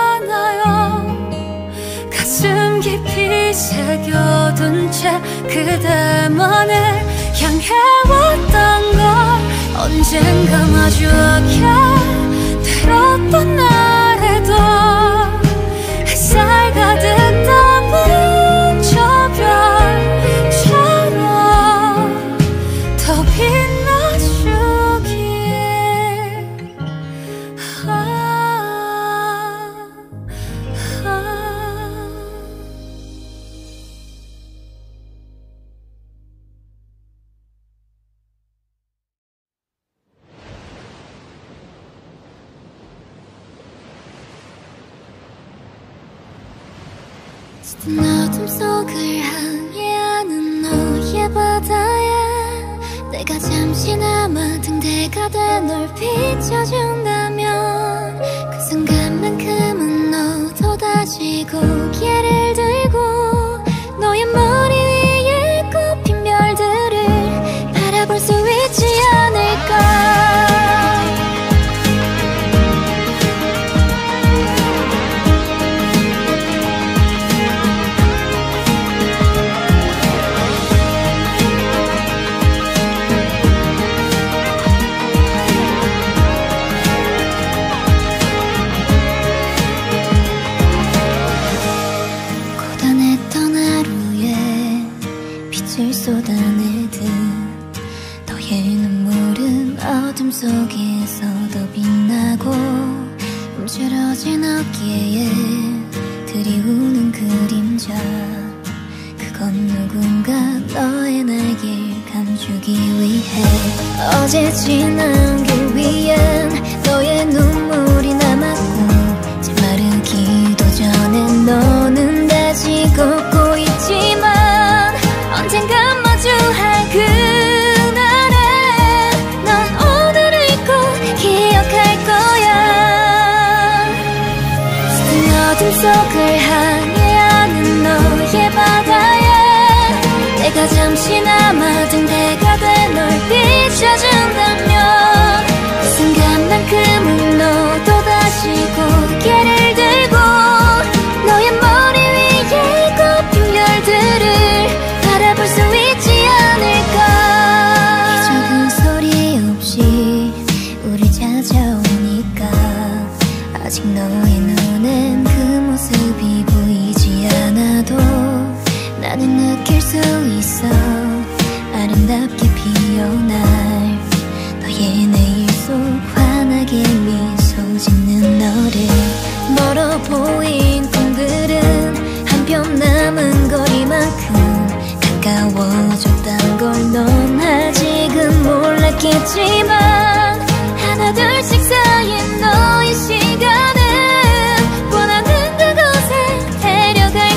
하나요. 가슴 깊이 새겨둔 채 그대만을 향해왔던 걸. 언젠가 마주하게 들었던 날에도 햇살 가득 담은 저 별처럼 더 빛나주길. 아, 아. 짙은 어둠 속을 항해하는 너의 바다에 내가 잠시나마 등대가 돼 널 비춰준다면 그 순간만큼은 너도 다시 고개를 들고 너의 머리 위에 꼽힌 별들을 바라볼 수 있지 않을까. 쏟아내듯 너의 눈물은 어둠 속에서 더 빛나고 움츠러진 어깨에 드리우는 그림자. 그건 누군가 너의 날개를 감추기 위해. 어제 지난 길 위엔 너의 눈물이 남았고 제 마르기도 전에 너는 다시 걷고 있지만 언젠가 마주할 그날에 넌 오늘을 잊고 기억할 거야. 짙은 어둠 속을 항해하는 너의 바다에 내가 잠시나마 등대가 돼 널 비춰준다면 그 순간만큼은 너도 다시 고개를 들고 너의 머리 위에 꼽힌 별들을 바라볼 수 있지 않을까. 아름답게 피어날 너의 내일 속 환하게 미소 짓는 너를 멀어 보인 꿈들은 한편 남은 거리만큼 가까워졌단 걸 넌 아직은 몰랐겠지만 하나 둘씩 쌓인 너의 시간은 원하는 그곳에 데려갈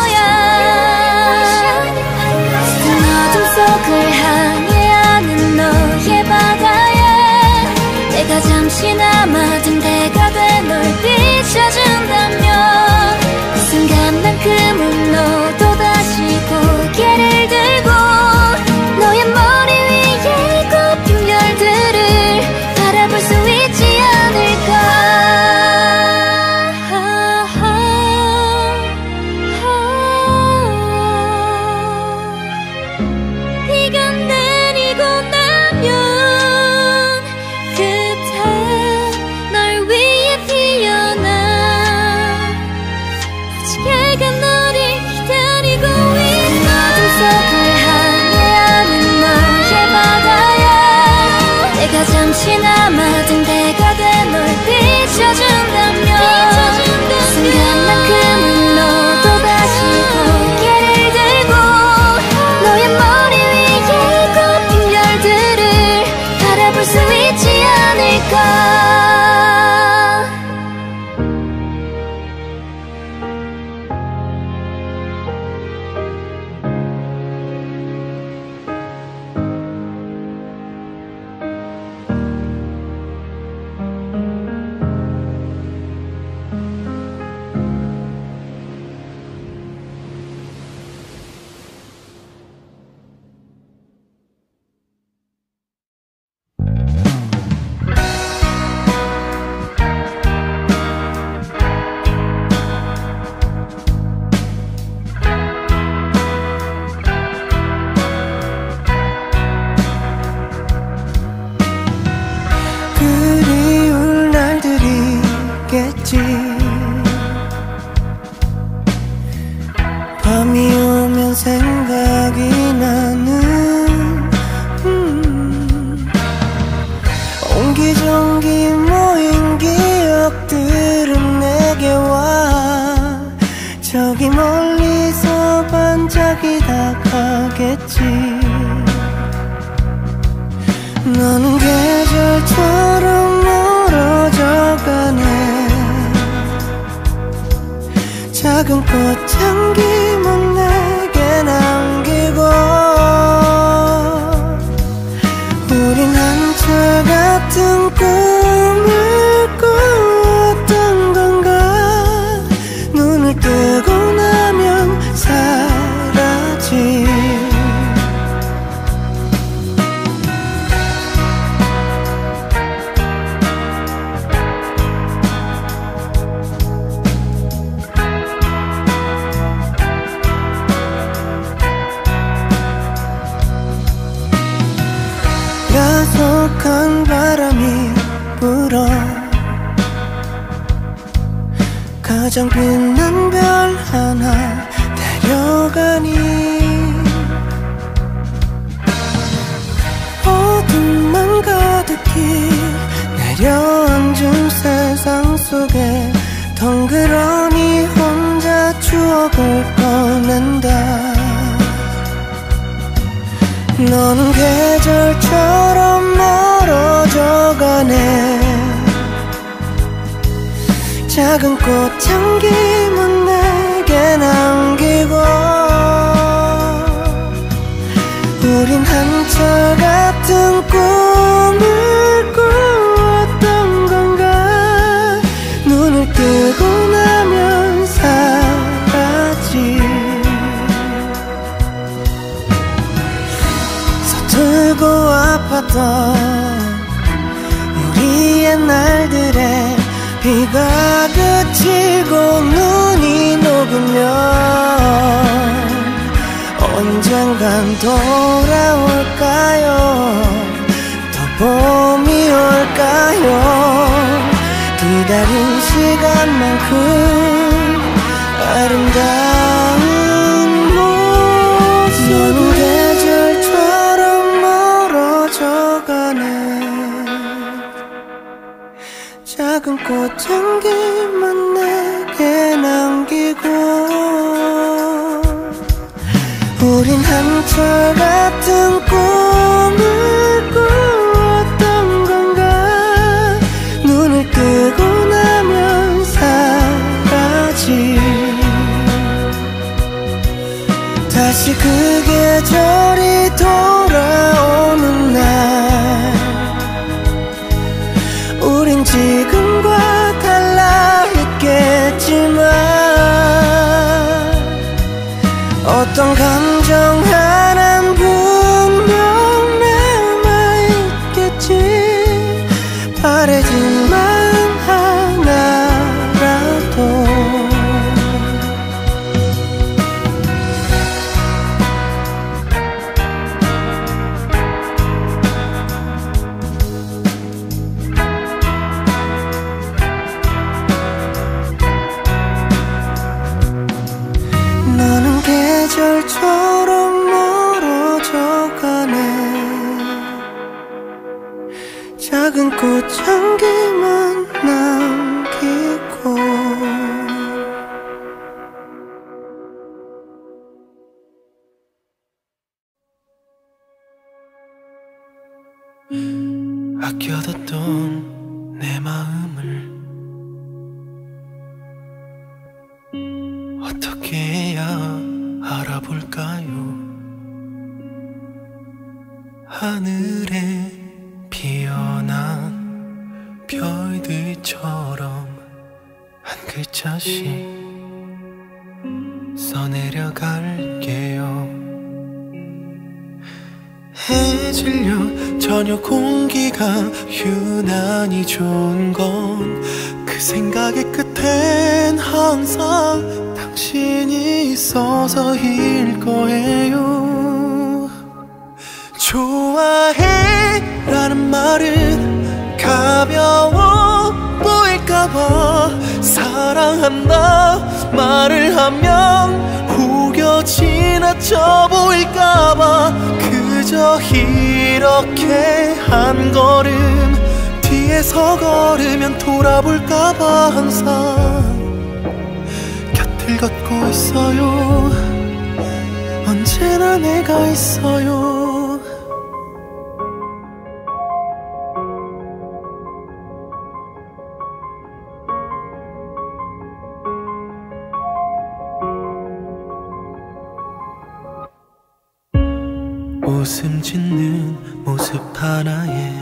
거야. 짙은 어둠 속을 항해하는 너의 바다에 내가 잠시나마 등대가 돼 널 비춰준다면 그 순간만큼은 너도 다시 고개를 들고 너의 머리 위에 꽃핀 별들을 바라볼 수 있지 않을까. 비가 내리고 나면 그때 널 위해 피어나 무지개가 너를 기다리고 있어. 어둠 속을 항해하는 너의 바다에 내가 잠시나마 등대가 돼 널 비춰준다면 그 순간만큼은 너도 다시 고개를 들고 너의 머리 위에 꽃핀 별들을 바라볼 수 있지 않을까. 그리울 날들이겠지. 밤이 오면 생각이 나는 음, 옹기종기 모인 기억들은 내게 와. 저기 멀리서 반짝이다 가겠지. 너는 계절처럼 멀어져가네. 작은 꽃향기만 내게 남기고 우린 한철 같은 꿈을 꾸었던 건가. 눈을 뜨고 나면 사라지. 야속한 바람이 불어 가장 빛난 별 하나 데려가니. 어둠만 가득히 내려앉은 세상 속에 덩그러니 혼자 추억을 꺼낸다. 너는 계절처럼 멀어져가네. 작은 꽃향기만 내게 남기고 우린 한철 같은 꿈을 꾸었던 건가. 눈을 뜨고 나면 사라지. 서툴고 아팠던 우리의 날들에 비가 그치고 눈이 녹으면 언젠간 돌아올까요? 더 봄이 올까요? 기다린 시간만큼 아름다운 모습. 너는 계절처럼 꽃향기만 내게 남기고 우린 한철 같은 꿈을 꾸었던 건가. 눈을 뜨고 나면 사라질 다시 그 계절이 돌아오는 날 우린 지금과 달라 있겠지만 어떤 감정 하나는 분명 남아있겠지. 바래진 마음 하나라도 너는 계절처럼 멀어져가네. 작은 꽃향기만 남기고 아껴뒀던 내 마음을 어떻게 해야 알아볼까요? 하늘에 피어난 별들처럼 한 글자씩 써내려갈게요. 해질녘 저녁 공기가 유난히 좋은 건 그 생각의 끝엔 항상 당신이 있어서일 거예요. 좋아해 라는 말은 가벼워 보일까봐 사랑한다 말을 하면 후겨 지나쳐 보일까봐 그저 이렇게 한 걸음 뒤에서 걸으면 돌아볼까봐 항상 곁을 걷고 있어요. 언제나 내가 있어요. 웃음 짓는 모습 하나에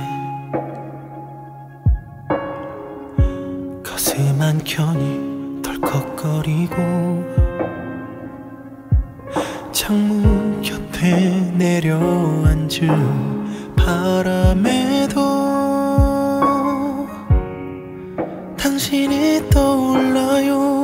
가슴 한켠이 덜컥거리고 창문 곁에 내려앉은 바람에도 당신이 떠올라요.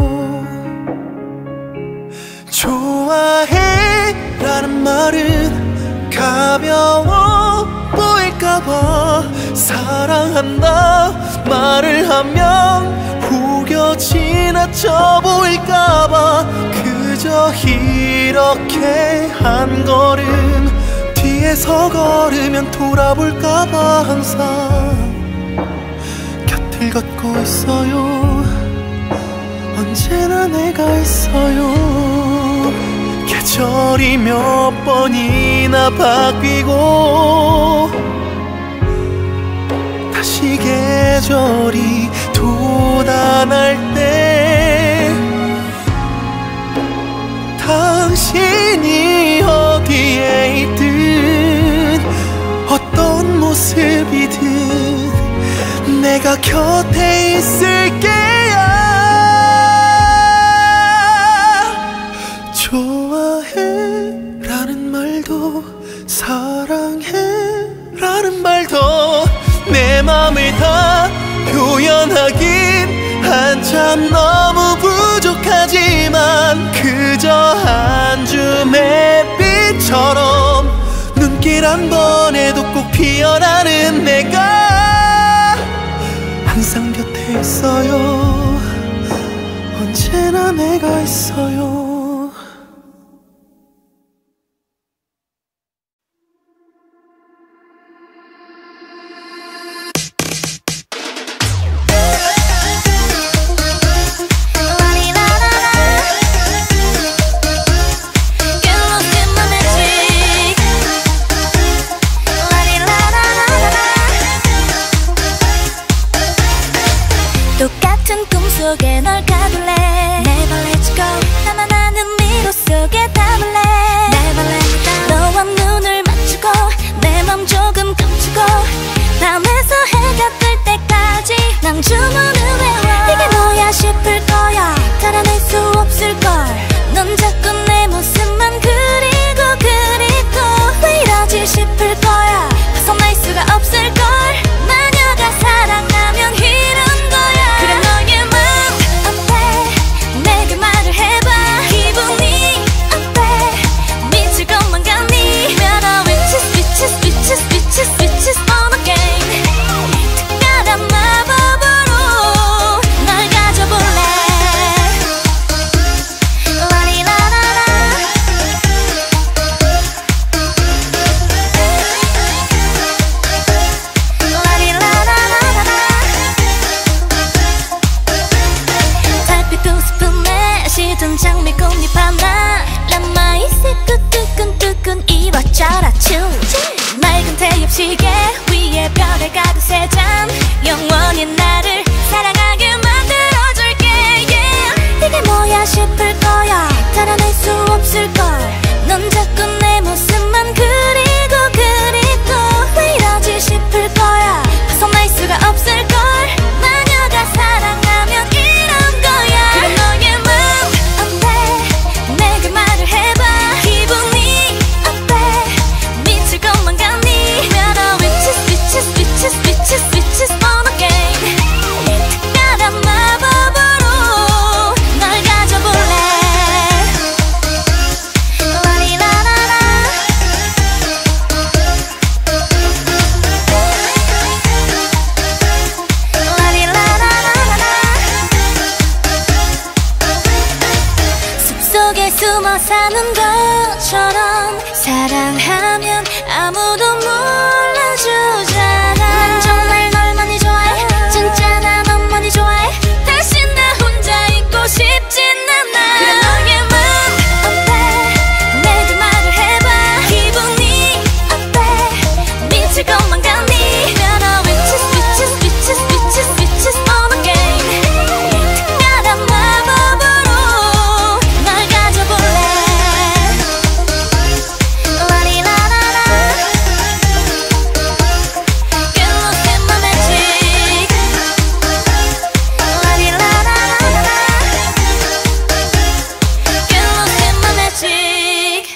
좋아해 라는 말은 가벼워 보일까봐 사랑한다 말을 하면 후겨 지나쳐 보일까봐 그저 이렇게 한 걸음 뒤에서 걸으면 돌아볼까봐 항상 곁을 걷고 있어요. 언제나 내가 있어요. 계절이 몇 번이나 바뀌고 다시 계절이 돋아날 때 당신이 어디에 있든 어떤 모습이든 내가 곁에 있을게요. 좋아해 라는 말도 사랑해 라는 말도 내 맘을 다 표현하긴 한참 너무 부족하지만 그저 한 줌의 빛처럼 눈길 한 번에도 꼭 피어나는 내가 항상 곁에 있어요. 언제나 내가 있어요. 항상 주문을 외워. 이게 뭐야 싶을 거야. 달아낼 수 없을걸. 넌 자꾸 내 모습만 그리고 그리고 왜 이러지 싶을 거야. 벗어날 수가 없을걸. 마녀가 사랑하면 이런 거야. 그래 너의 맘 어때? 내게 말을 해봐. 기분이 어때? 미칠 것만 같니? Better witches witches witches witches witches on a game. 특별한 마법으로 널 가져볼래. 라리라라라 라리라라라라. 달빛 두 스푼에 시든 장미꽃잎 하나. 라마이스 뚜뚜끈뚜끈 이와짜라 춤. 맑은 태엽시계 위에 별을 가득 세 잔. 영원히 나를 사랑하게 만들어줄게. yeah. 이게 뭐야 싶을 거야. 달아낼 수 없을걸. 넌 자꾸 내 모습만 그리고 그리고 왜 이러지 싶을 거야. 벗어날 수가 없을걸. 마녀가 사랑하면 이런 거야. 그래 너의 맘 어때? 내게 말을 해봐. 기분이 어때? 미칠 것만 같니? Better witches witches witches witches witches on a game. 특별한 마법으로 널 가져볼래. 라리라라라 라리라라라라. 숲속에 숨어 사는 것처럼 사랑하면 아무도 몰라주잖아. 난 정말 널 많이 좋아해. 진짜 난 넌 많이 좋아해. 다시 나 혼자 있고 싶진 않아. 그래 너의 맘 어때? 내게 말을 해봐. 기분이 어때? 미칠 것만 같니? Better witches witches witches witches witches on a game. 특별한 마법으로 널 가져볼래. 라리라라라 Get lost in my magic. 라리라라라라 Get lost in my magic.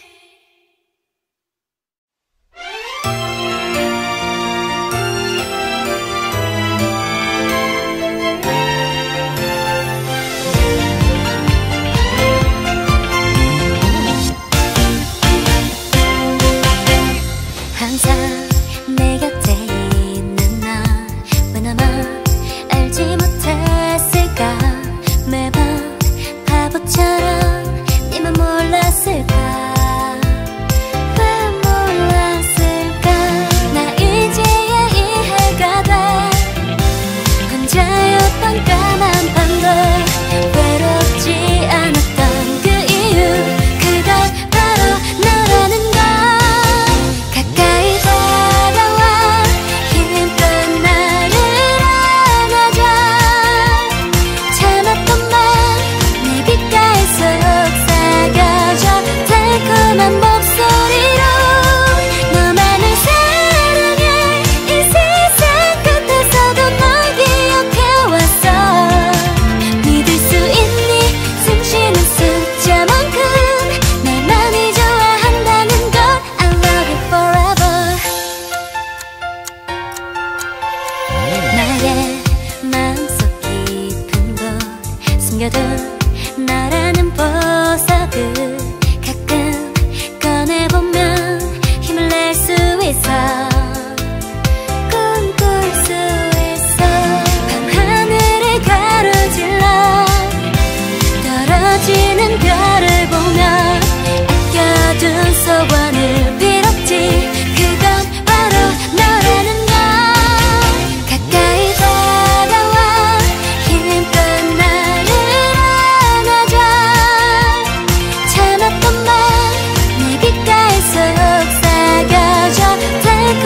항상 내 곁에 있는 나 왜 나만 알지 못했을까. 매번 바보처럼 네만 몰랐을까. 왜 몰랐을까. 나 이제야 이해가 돼. 혼자였던 까만 밤들 외롭지 않았던 그 이유. 그건 바로 너라는 걸. 가까이 다가와 힘껏 나를 안아줘. 참았던 말 내 귓가에 속삭여줘. 달콤한 목소리로 너만을 사랑해. 이 세상 끝에서도 널 기억해왔어. 믿을 수 있니? 숨 쉬는 숫자만큼 날 많이 좋아한다는 걸. I love you forever. 나의 마음속 깊은 곳 숨겨둔 너라는 보석을 가끔 꺼내보면 힘을 낼 수 있어. 꿈꿀 수 있어. 밤하늘을 가로질러 떨어지는 별을 보며 아껴둔 소원을 빌었지. 그건 바로 너라는 걸. 가까이 다가와 힘껏 나를 안아줘. 참았던 말 내 귓가에 속삭여줘. 달콤한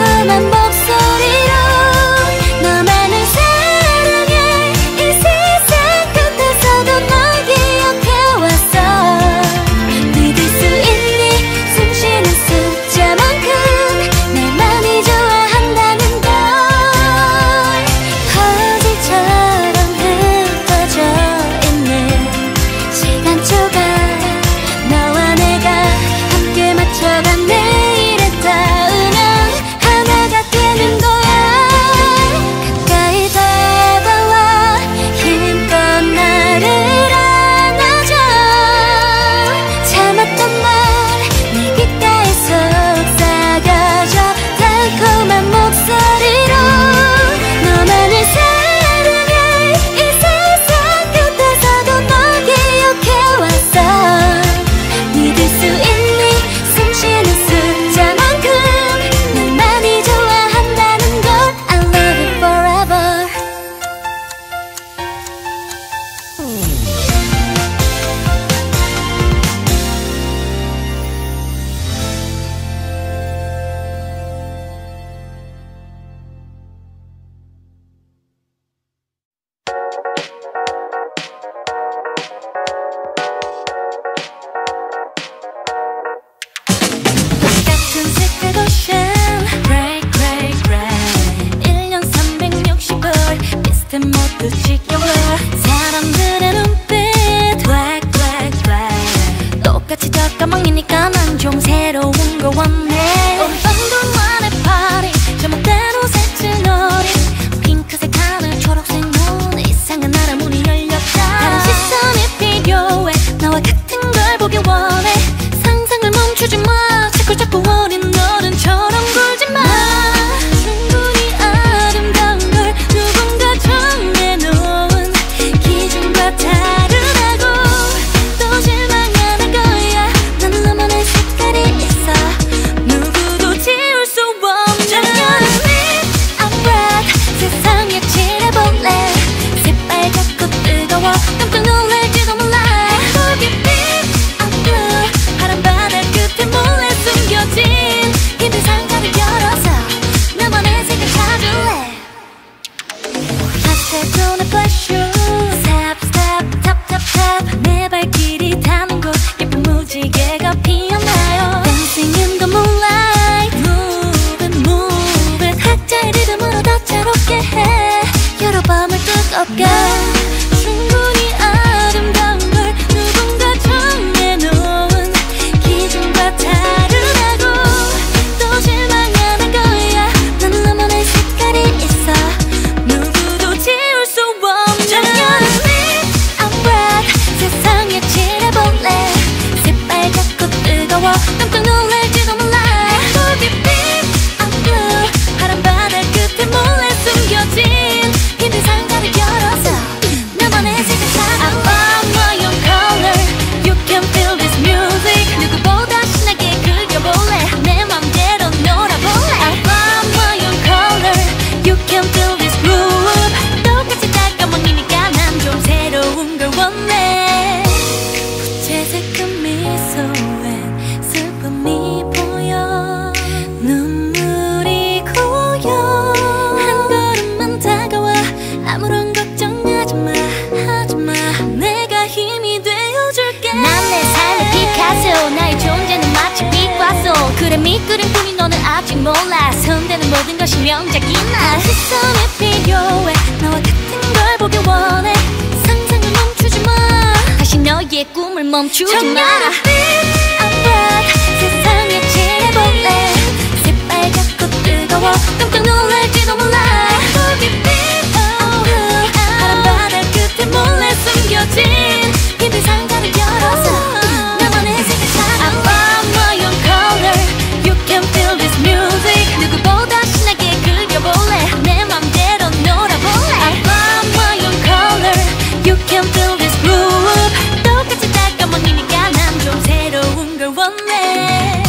없게 충분히 아름다운 걸 누군가 정해놓은 기준과 다르다고 또 실망하는 거야. 난 나만의 색깔이 있어 누구도 지울 수 없는 작년은 I'm red 세상에 칠해볼래 새빨갛고 뜨거워 깜짝 놀랄지도 몰라 거기 빛 I'm blue 파란 바다 끝에 몰래 숨겨진 흰 상자를 열어서 나만의 색을 찾아 I found my own color You can feel this music 누구보다 신나게 그려볼래 내 맘대로 놀아볼래 I found my own color You can feel this groove 똑같이 다까먹이니까 난 좀 새로운 걸 원해 부채색한 미소엔 슬픔이 보여 눈물이 고여 한 걸음만 다가와 아무런 걱정하지마 하지마 내가 힘이 되어줄게 난 내 삶의 피카소 나의 존재는 마치 빛과소 그래 밑그림 뿐이 너는 아직 몰라 손대는 모든 것이 명작이 나 시선이 필요해 나와 같은 걸 보길 원해 상상을 멈추지마 다시 너의 꿈을 멈추지 마라 I'm red 세상에 칠해볼래 새빨갛고 뜨거워 깜짝 놀랄지도 몰라 거기 빛 oh, blue 파란 바다 끝에 몰래 숨겨진 흰 상자를 열어서 나만의 색을 찾아 I found my own color You can feel this music 누구보다 신나게 그려볼래 내 맘대로 놀아볼래 I found my own color You can feel this groove 똑같이 다까먹이니까 난 좀 새로운 걸 원해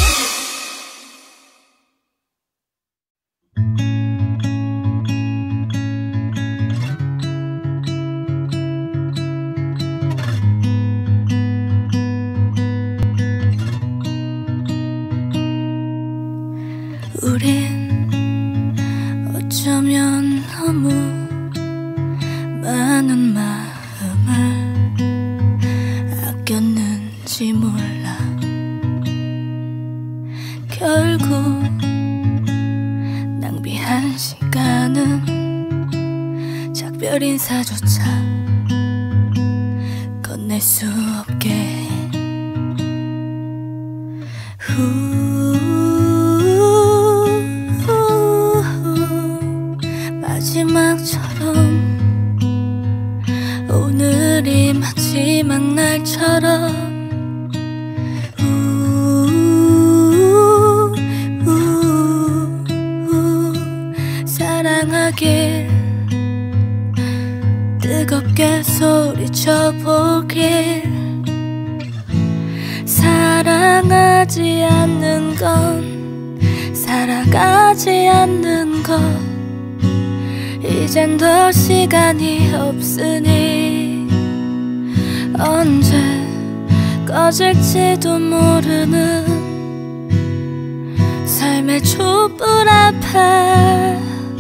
우린 어쩌면 너무 많은 마음을 아꼈는지 몰라 결국 낭비한 시간은 작별 인사조차 건넬 수 없게 해 후 마지막처럼 오늘이 마지막 날처럼 우, 우, 우, 사랑하길 뜨겁게 소리쳐보길 사랑하지 않는 건 살아가지 않는 것 이젠 더 시간이 없으니 언제 꺼질지도 모르는 삶의 촛불 앞에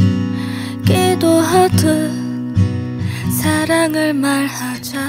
기도하듯 사랑을 말하자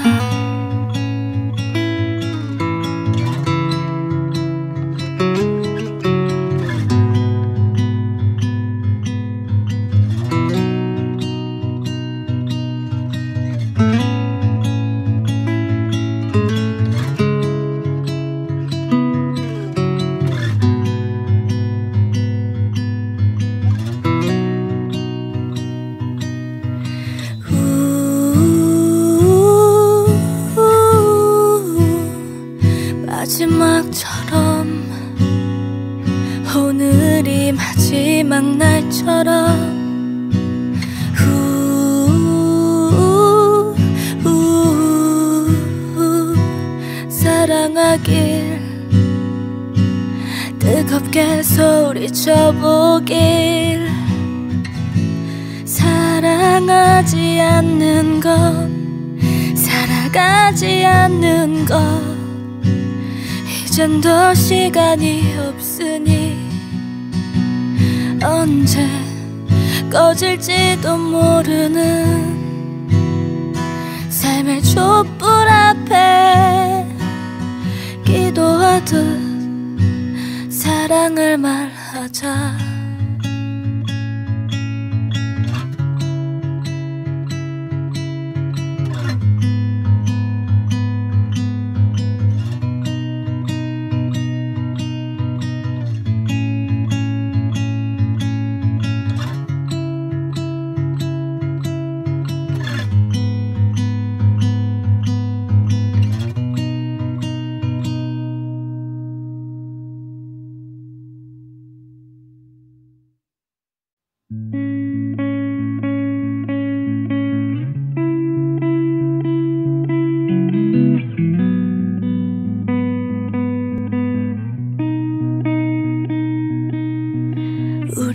마지막처럼 오늘이 마지막 날처럼 후, 우, 우, 사랑하길 뜨겁게 소리쳐보길 사랑하지 않는 건 살아가지 않는 것 이젠 더 시간이 없으니 언제 꺼질지도 모르는 삶의 촛불 앞에 기도하듯 사랑을 말하자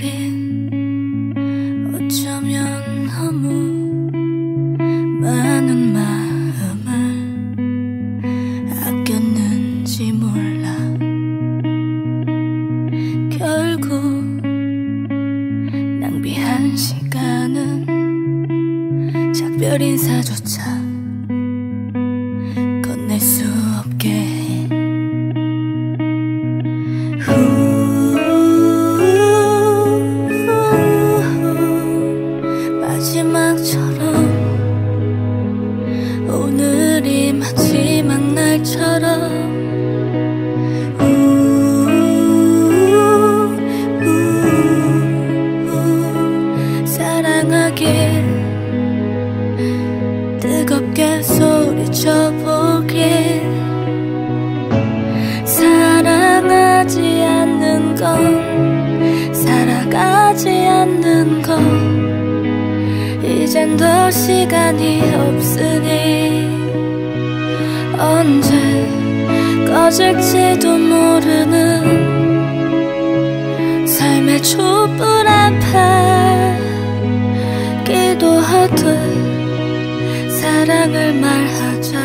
어쩌면 너무 많은 마음을 아꼈는지 몰라. 결국 낭비한 시간은 작별 인사조차 건넬 수 없게 해. 마지막처럼 오늘이 마지막 날처럼 우, 우, 우, 사랑하길 뜨겁게 소리쳐보길. 사랑하지 않는 건 살아가지 않는 건 이젠 더 시간이 없으니 언제 꺼질지도 모르는 삶의 촛불 앞에 기도하듯 사랑을 말하자.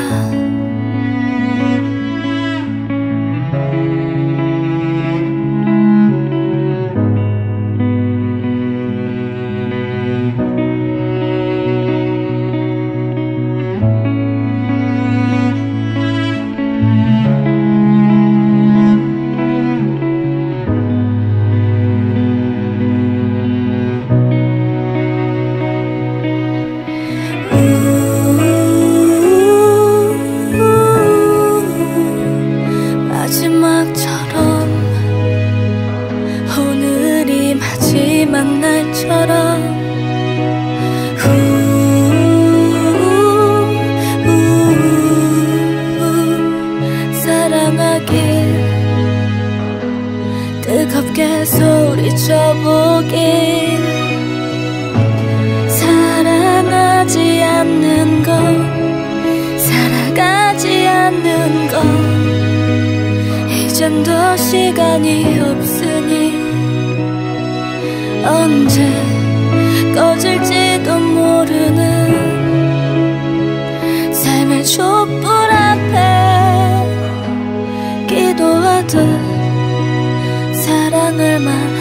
마지막처럼 오늘이 마지막 날처럼 후, 우, 우, 사랑하길 뜨겁게 소리쳐보길. 사랑하지 않는 건 살아가지 않는 건 이젠 더 시간이 없으니 언제 꺼질지도 모르는 삶의 촛불 앞에 기도하듯 사랑을 말